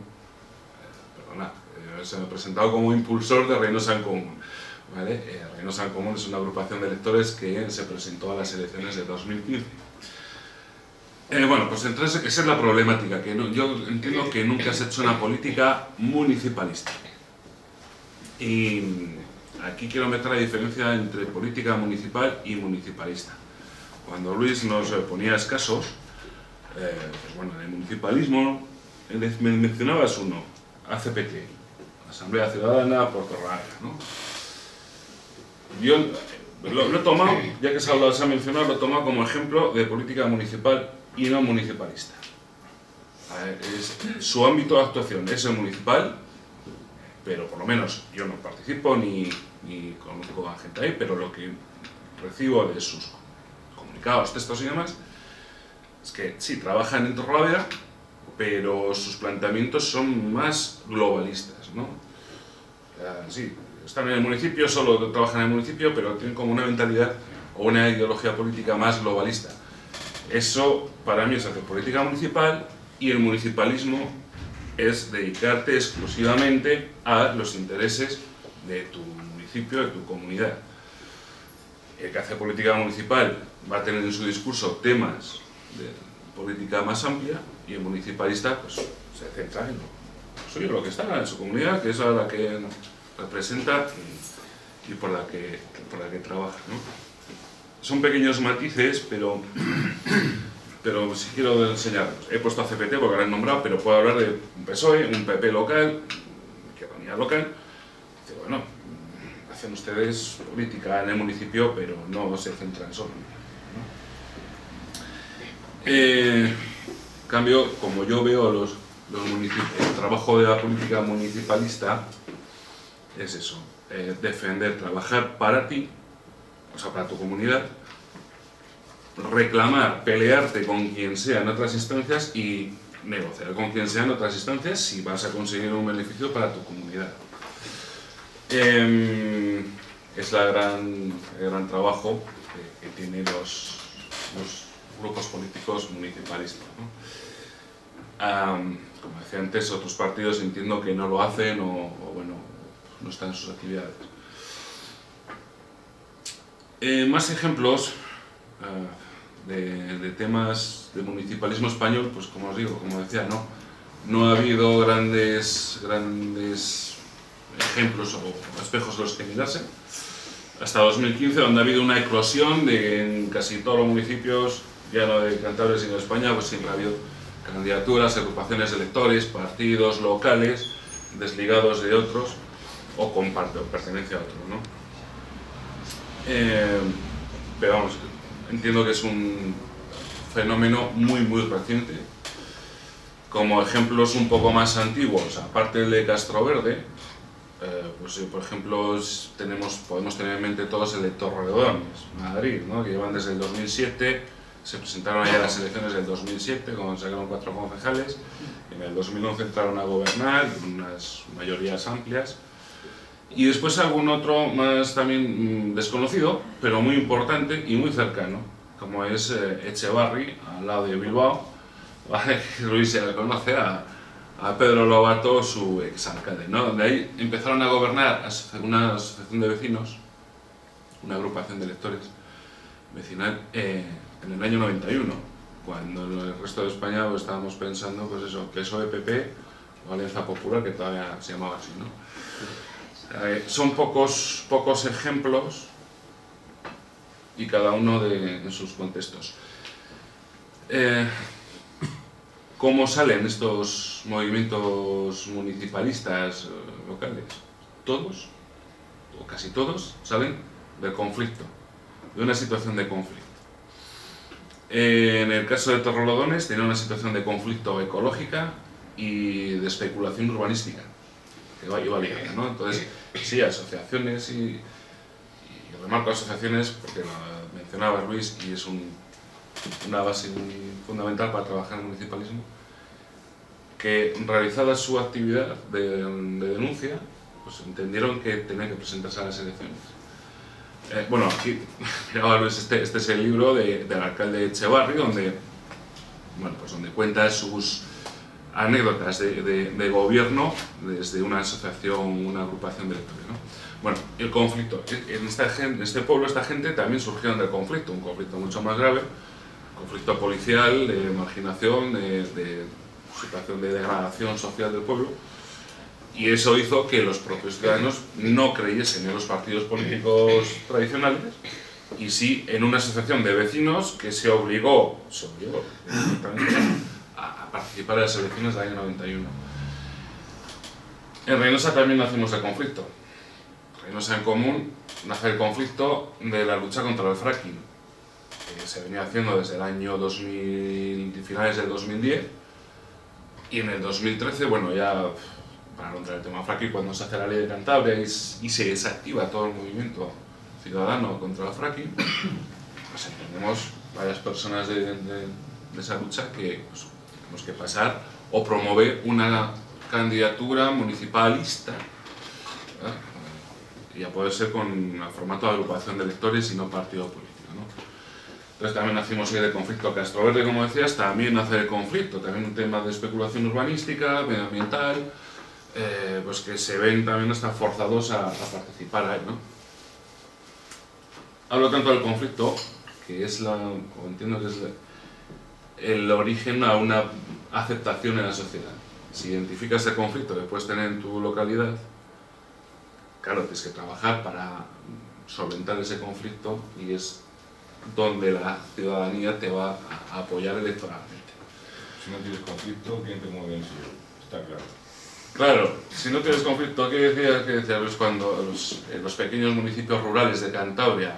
se me ha presentado como impulsor de Reynosa en Común, ¿vale? Reynosa en Común es una agrupación de electores que se presentó a las elecciones de 2015. Bueno, pues entonces esa es la problemática, que yo entiendo que nunca se ha hecho una política municipalista. Y aquí quiero meter la diferencia entre política municipal y municipalista. Cuando Luis nos ponía escasos, pues bueno, en el municipalismo, me mencionabas uno, ACPT, Asamblea Ciudadana Portorraya, ¿no? Yo lo he tomado, ya que se ha mencionado, lo he tomado como ejemplo de política municipal y no municipalista. Su ámbito de actuación es el municipal, pero por lo menos yo no participo ni conozco a gente ahí, pero lo que recibo de sus comunicados, textos y demás, es que sí, trabajan en Torrelavega, pero sus planteamientos son más globalistas, ¿no? Sí, están en el municipio, solo trabajan en el municipio, pero tienen como una mentalidad o una ideología política más globalista. Eso, para mí, es hacer política municipal, y el municipalismo es dedicarte exclusivamente a los intereses de tu municipio, de tu comunidad. El que hace política municipal va a tener en su discurso temas de política más amplia, y el municipalista pues, se centra en lo suyo, lo que está en su comunidad, que es a la que representa y por la que trabaja, ¿no? Son pequeños matices, pero sí quiero enseñarlos. He puesto a CPT porque lo han nombrado, pero puedo hablar de un PSOE, un PP local, Izquierda Unida local. Dice, bueno, hacen ustedes política en el municipio, pero no se centran solo, ¿no? En cambio, como yo veo los municipios, el trabajo de la política municipalista es eso, defender, trabajar para ti, o sea, para tu comunidad, reclamar, pelearte con quien sea en otras instancias y negociar con quien sea en otras instancias si vas a conseguir un beneficio para tu comunidad. Es el gran trabajo que tienen los grupos políticos municipalistas, ¿no? Como decía antes, otros partidos entiendo que no lo hacen o bueno, no están en sus actividades. Más ejemplos de temas de municipalismo español, pues como os digo, como decía, no ha habido grandes ejemplos o espejos de los que mirarse. Hasta 2015, donde ha habido una eclosión en casi todos los municipios, ya no de Cantabria sino de España, pues siempre ha habido candidaturas, agrupaciones de electores, partidos locales, desligados de otros o con pertenencia a otros, ¿no? Pero vamos, entiendo que es un fenómeno muy reciente. Como ejemplos un poco más antiguos, aparte del de Castroverde, pues por ejemplo podemos tener en mente todos el de Torrelodones, Madrid, ¿no? Que llevan desde el 2007, se presentaron ya las elecciones del 2007, cuando sacaron 4 concejales, en el 2011 entraron a gobernar, con unas mayorías amplias. Y después algún otro más también desconocido, pero muy importante y muy cercano, como es Echevarri, al lado de Bilbao, ¿vale? Luis se le conoce a Pedro Lobato, su exalcalde, ¿no? De ahí empezaron a gobernar una asociación de vecinos, una agrupación de electores vecinal, en el año 91, cuando en el resto de España pues, estábamos pensando, pues eso, PSOE, PP o Alianza Popular, que todavía se llamaba así, ¿no? Son pocos ejemplos y cada uno en sus contextos. ¿Cómo salen estos movimientos municipalistas locales? Todos, o casi todos, salen del conflicto, de una situación de conflicto. En el caso de Torrelodones tenía una situación de conflicto ecológica y de especulación urbanística, que iba ligada, ¿no? Entonces, sí, asociaciones y remarco asociaciones porque lo mencionaba Luis y es una base muy fundamental para trabajar en el municipalismo, que realizada su actividad de denuncia, pues entendieron que tenían que presentarse a las elecciones. Bueno, aquí, miraba Luis, este es el libro del alcalde Echevarri, donde cuenta sus anécdotas de gobierno desde una asociación, una agrupación de electores, ¿no? Bueno, el conflicto. En este pueblo, esta gente también surgieron del conflicto, un conflicto mucho más grave, conflicto policial, de marginación, de situación de degradación social del pueblo, y eso hizo que los propios ciudadanos no creyesen en los partidos políticos tradicionales y sí en una asociación de vecinos que se obligó a participar en las elecciones del año 91. En Reynosa también nacimos el conflicto. Reynosa en Común nace el conflicto de la lucha contra el fracking, que se venía haciendo desde el año 2000, finales del 2010, y en el 2013, bueno, ya para entrar el tema fracking, cuando se hace la ley de Cantabria y se desactiva todo el movimiento ciudadano contra el fracking, pues entendemos varias personas de esa lucha que pues, tenemos que pasar o promover una candidatura municipalista, ¿verdad? Y a poder ser con el formato de agrupación de electores y no partido político, ¿no? Entonces también nacimos de conflicto. Castroverde, como decías, también nace de conflicto, también un tema de especulación urbanística, medioambiental, pues que se ven también hasta forzados a participar ahí, ¿no? Hablo tanto del conflicto, que es o entiendo que es el origen a una aceptación en la sociedad. Si identificas el conflicto que puedes tener en tu localidad, claro, tienes que trabajar para solventar ese conflicto y es donde la ciudadanía te va a apoyar electoralmente. Si no tienes conflicto, ¿quién te mueve el sillón? Está claro. Claro, si no tienes conflicto, ¿qué decías? Pues cuando los pequeños municipios rurales de Cantabria,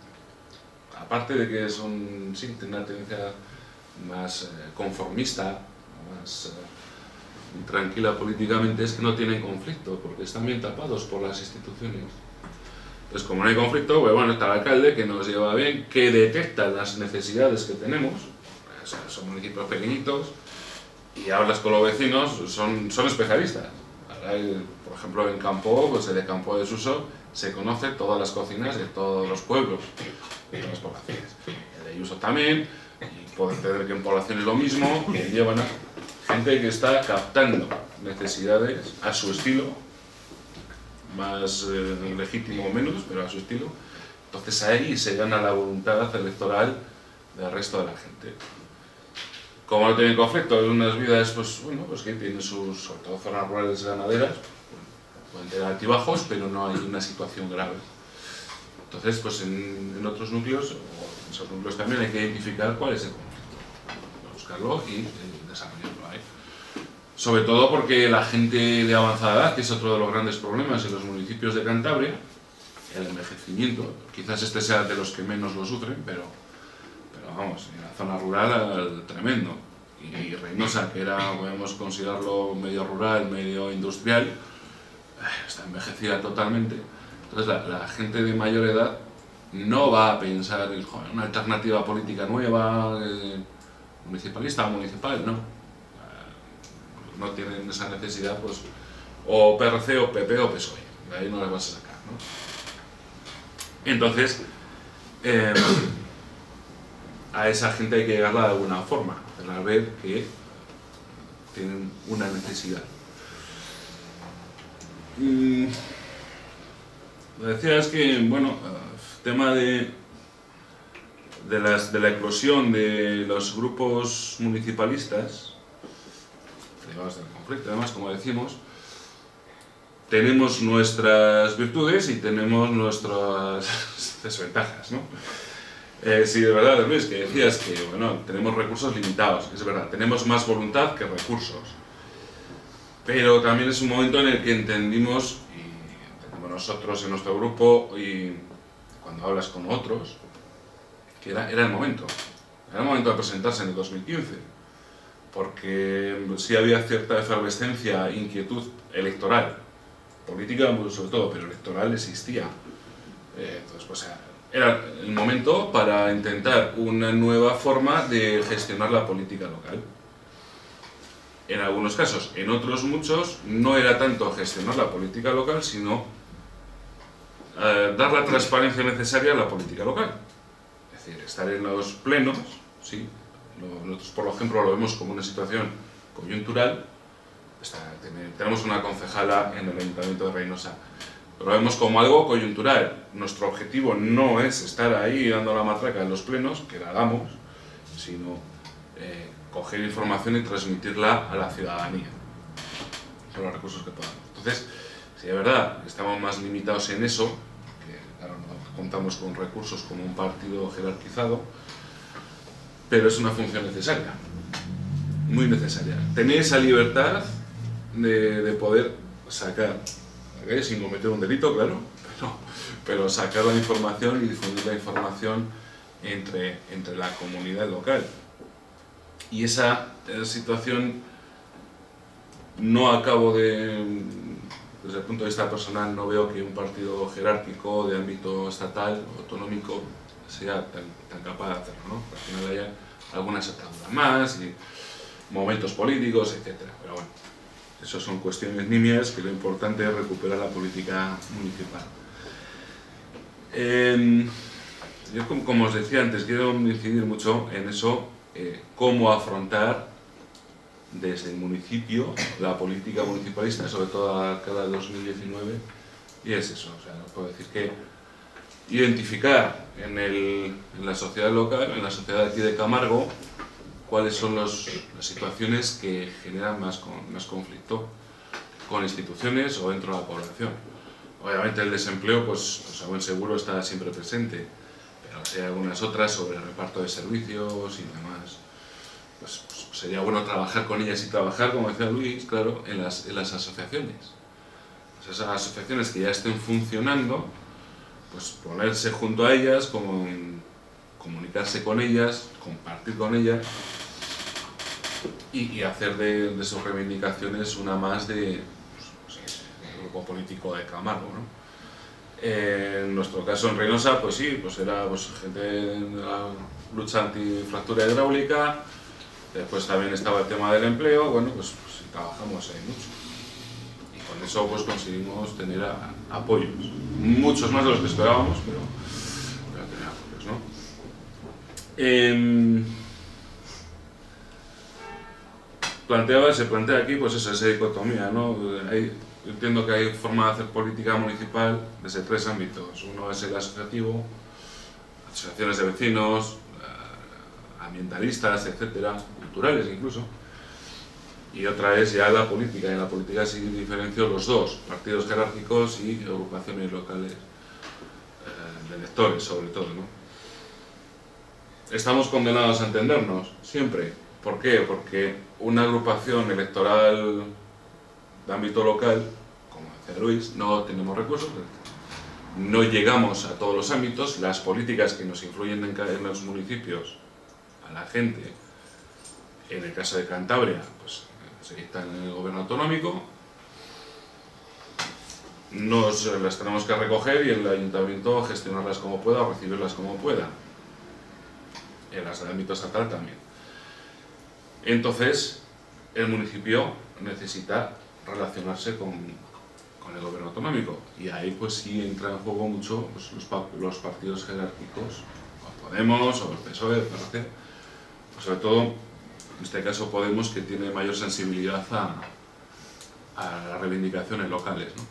aparte de que son, sí, tienen una tendencia más conformista, más tranquila políticamente, es que no tienen conflicto, porque están bien tapados por las instituciones. Entonces, como no hay conflicto, pues bueno, está el alcalde que nos lleva bien, que detecta las necesidades que tenemos, o sea, son municipios pequeñitos, y hablas con los vecinos, son especialistas. Ahora, por ejemplo, en Campo, pues el de Campo de Suso, se conoce todas las cocinas de todos los pueblos, de todas las poblaciones. El de Ayuso también, y puede tener que en poblaciones lo mismo, que llevan a gente que está captando necesidades a su estilo, más legítimo o menos, pero a su estilo. Entonces ahí se gana la voluntad electoral del resto de la gente. Como no tienen conflicto, en unas vidas, pues bueno, pues que tienen sus, sobre todo zonas rurales ganaderas, pueden tener altibajos, pero no hay una situación grave. Entonces, pues en otros núcleos, o en esos núcleos también hay que identificar cuál es el conflicto, buscarlo y desarrollarlo ahí. Sobre todo porque la gente de avanzada edad, que es otro de los grandes problemas en los municipios de Cantabria, el envejecimiento, quizás este sea de los que menos lo sufren, pero vamos, en la zona rural tremendo. Y Reynosa, que era, podemos considerarlo medio rural, medio industrial, está envejecida totalmente. Entonces la gente de mayor edad no va a pensar en una alternativa política nueva, municipalista o municipal, no. No tienen esa necesidad, pues, o PRC o PP o PSOE, de ahí no las vas a sacar, ¿no? Entonces, a esa gente hay que llegarla de alguna forma, para ver que tienen una necesidad. Lo decía es que, bueno, tema de la eclosión de los grupos municipalistas, derivados del conflicto, además, como decimos, tenemos nuestras virtudes y tenemos nuestras desventajas, ¿no? Sí, de verdad, Luis, que decías que, bueno, tenemos recursos limitados, es verdad, tenemos más voluntad que recursos, pero también es un momento en el que entendimos, y entendemos nosotros en nuestro grupo, y cuando hablas con otros, que era el momento de presentarse en el 2015, porque sí había cierta efervescencia, inquietud electoral, política sobre todo, pero electoral existía. Entonces, pues era el momento para intentar una nueva forma de gestionar la política local. En algunos casos, en otros muchos, no era tanto gestionar la política local, sino dar la transparencia necesaria a la política local. Es decir, estar en los plenos, sí. Nosotros, por ejemplo, lo vemos como una situación coyuntural. Tenemos una concejala en el Ayuntamiento de Reynosa. Lo vemos como algo coyuntural. Nuestro objetivo no es estar ahí dando la matraca en los plenos, que la hagamos, sino coger información y transmitirla a la ciudadanía. Son los recursos que podamos. Entonces, si de verdad estamos más limitados en eso, que claro, no contamos con recursos como un partido jerarquizado, pero es una función necesaria, muy necesaria. Tener esa libertad de poder sacar, sin cometer un delito, claro, pero sacar la información y difundir la información entre la comunidad local. Y esa situación no acabo de, desde el punto de vista personal, no veo que un partido jerárquico de ámbito estatal o autonómico sea tan capaz de hacerlo, ¿no? Al final haya algunas ataduras más y momentos políticos, etc. Pero bueno, eso son cuestiones nimias, que lo importante es recuperar la política municipal. yo como os decía antes, quiero incidir mucho en eso, cómo afrontar desde el municipio la política municipalista, sobre todo a cara de 2019, y es eso, o sea, puedo decir que identificar en la sociedad local, en la sociedad aquí de Camargo, cuáles son las situaciones que generan más conflicto con instituciones o dentro de la población. Obviamente el desempleo, pues a buen seguro está siempre presente, pero si hay algunas otras sobre el reparto de servicios y demás, pues sería bueno trabajar con ellas y trabajar, como decía Luis, claro, en las asociaciones. Pues esas asociaciones que ya estén funcionando, pues ponerse junto a ellas, comunicarse con ellas, compartir con ellas y hacer de sus reivindicaciones una más del grupo político de Camargo, ¿no? En nuestro caso en Reynosa, pues sí, pues era gente de la lucha antifractura hidráulica, después también estaba el tema del empleo, bueno, pues trabajamos ahí mucho. Y con eso pues conseguimos tener apoyos, muchos más de los que esperábamos, pero tener apoyos, ¿no? Se plantea aquí pues esa dicotomía, ¿no? Entiendo que hay forma de hacer política municipal desde tres ámbitos. Uno es el asociativo, asociaciones de vecinos, ambientalistas, etcétera, culturales incluso. Y otra es ya la política. En la política sí diferencio los dos, partidos jerárquicos y agrupaciones locales de electores, sobre todo, ¿no? Estamos condenados a entendernos, siempre. ¿Por qué? Porque una agrupación electoral de ámbito local, como decía Luis, no tenemos recursos, no llegamos a todos los ámbitos, las políticas que nos influyen en los municipios, a la gente, en el caso de Cantabria, pues se dictan en el gobierno autonómico, las tenemos que recoger y el ayuntamiento gestionarlas como pueda o recibirlas como pueda, en las del ámbito estatal también. Entonces, el municipio necesita relacionarse con el gobierno autonómico y ahí pues sí entra en juego mucho pues, los partidos jerárquicos, o Podemos, o el PSOE, el PRC, pues sobre todo en este caso Podemos, que tiene mayor sensibilidad a las reivindicaciones locales, ¿no?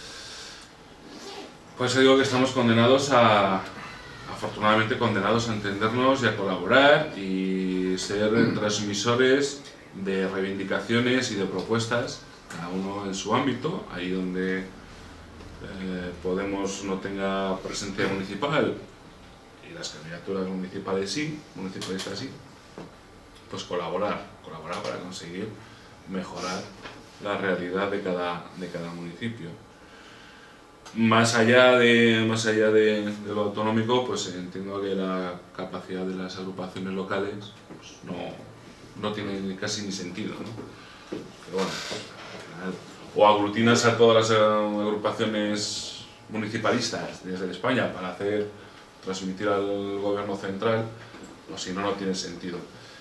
Pues digo que estamos condenados afortunadamente condenados a entendernos y a colaborar y ser transmisores de reivindicaciones y de propuestas, cada uno en su ámbito, ahí donde Podemos no tenga presencia municipal y las candidaturas municipalistas sí, pues colaborar para conseguir mejorar la realidad de cada municipio. Más allá de lo autonómico, pues entiendo que la capacidad de las agrupaciones locales pues no tiene casi ni sentido, ¿no? Pero bueno, al final, o aglutinas a todas las agrupaciones municipalistas desde España para transmitir al gobierno central, o si no, no tiene sentido.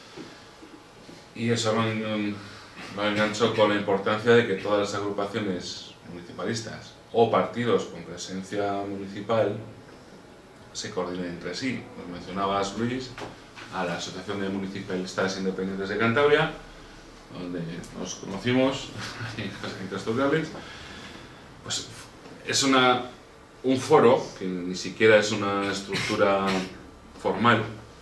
Y eso lo engancho con la importancia de que todas las agrupaciones municipalistas o partidos con presencia municipal se coordinen entre sí. Nos mencionabas, Luis, a la Asociación de Municipalistas Independientes de Cantabria, donde nos conocimos en Castorreales. Pues es un foro que ni siquiera es una estructura formal,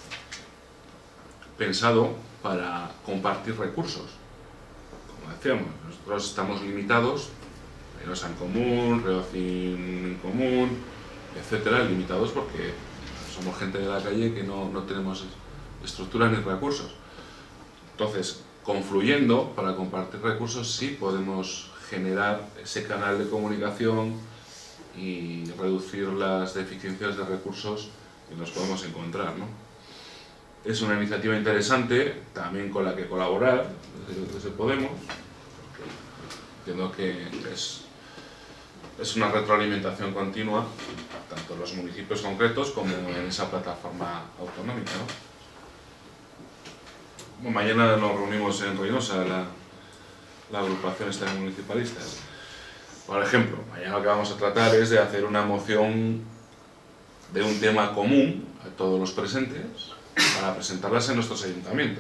pensado para compartir recursos. Como decíamos, nosotros estamos limitados, Reynosa en común, Reocin en común, etcétera, limitados porque somos gente de la calle que no tenemos estructura ni recursos. Entonces, confluyendo para compartir recursos sí podemos generar ese canal de comunicación y reducir las deficiencias de recursos que nos podemos encontrar, ¿no? Es una iniciativa interesante, también con la que colaborar desde Podemos. Entiendo que es una retroalimentación continua, tanto en los municipios concretos como en esa plataforma autonómica, ¿no? Bueno, mañana nos reunimos en Reynosa, la agrupación esta de municipalistas. Por ejemplo, mañana lo que vamos a tratar es de hacer una moción de un tema común a todos los presentes para presentarlas en nuestros ayuntamientos.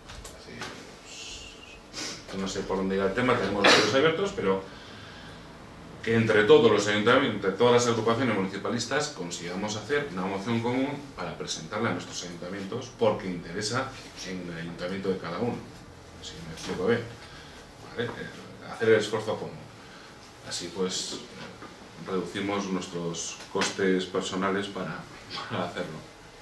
No sé por dónde irá el tema, tenemos los medios abiertos, pero que entre todos los ayuntamientos, entre todas las agrupaciones municipalistas, consigamos hacer una moción común para presentarla a nuestros ayuntamientos porque interesa en el ayuntamiento de cada uno. Si me explico bien. ¿Vale? Hacer el esfuerzo común. Así pues reducimos nuestros costes personales para hacerlo.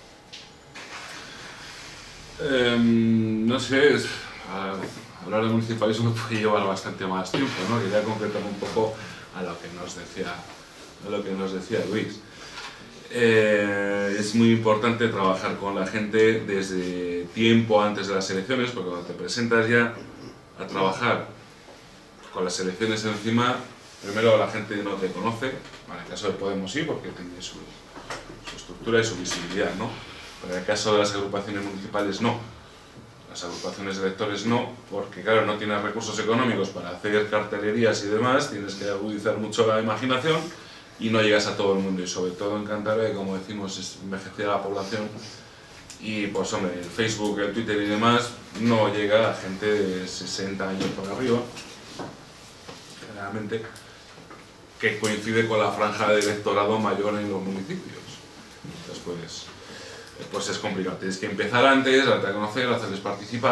No sé, hablar de municipalismo puede llevar bastante más tiempo, ¿no? Quería concretar un poco a lo que nos decía Luis. Es muy importante trabajar con la gente desde tiempo antes de las elecciones, porque cuando te presentas ya a trabajar con las elecciones encima, primero la gente no te conoce, en el caso de Podemos sí, porque tiene su estructura y su visibilidad, ¿no? Pero en el caso de las agrupaciones municipales no. Las agrupaciones de electores no, porque claro, no tienes recursos económicos para hacer cartelerías y demás, tienes que agudizar mucho la imaginación y no llegas a todo el mundo. Y sobre todo en Cantabria, como decimos, es envejecer a la población y pues hombre, el Facebook, el Twitter y demás no llega a gente de 60 años para arriba, generalmente, que coincide con la franja de electorado mayor en los municipios. Entonces pues es complicado, tienes que empezar antes, darte a conocer, hacerles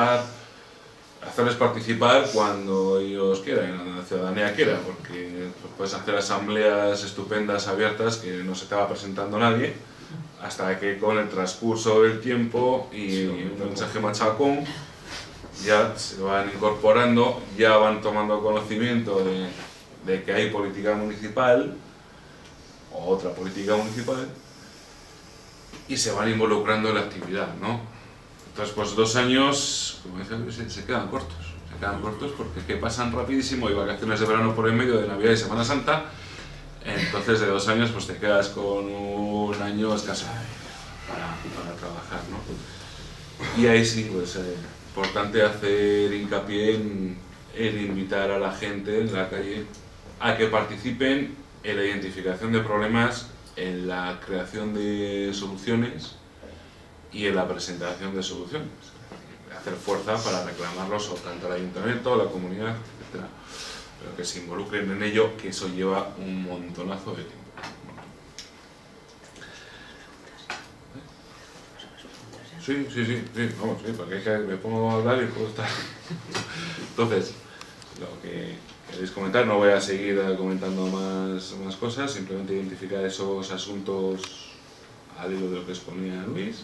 participar cuando ellos quieran, cuando la ciudadanía quiera, porque pues, puedes hacer asambleas estupendas, abiertas, que no se te va presentando nadie, hasta que con el transcurso del tiempo y un mensaje machacón, ya se van incorporando, ya van tomando conocimiento de que hay política municipal, o otra política municipal, y se van involucrando en la actividad, ¿no? Entonces, pues 2 años, como decía, se quedan cortos porque que pasan rapidísimo, hay vacaciones de verano por en medio, de Navidad y Semana Santa, entonces de 2 años pues te quedas con 1 año escaso para trabajar, ¿no? Y ahí sí, pues importante hacer hincapié en invitar a la gente en la calle a que participen en la identificación de problemas, en la creación de soluciones y en la presentación de soluciones. Hacer fuerza para reclamarlos tanto al ayuntamiento, a la comunidad, etc. Pero que se involucren en ello, que eso lleva un montonazo de tiempo. Sí, vamos, sí, porque es que me pongo a hablar y puedo estar. Entonces, lo que queréis comentar, no voy a seguir comentando más cosas, simplemente identificar esos asuntos al hilo de lo que exponía Luis.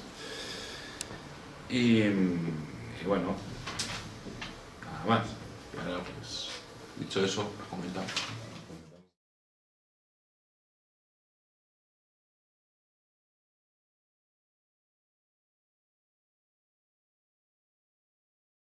Y bueno, nada más. Ahora, pues, dicho eso, comentamos.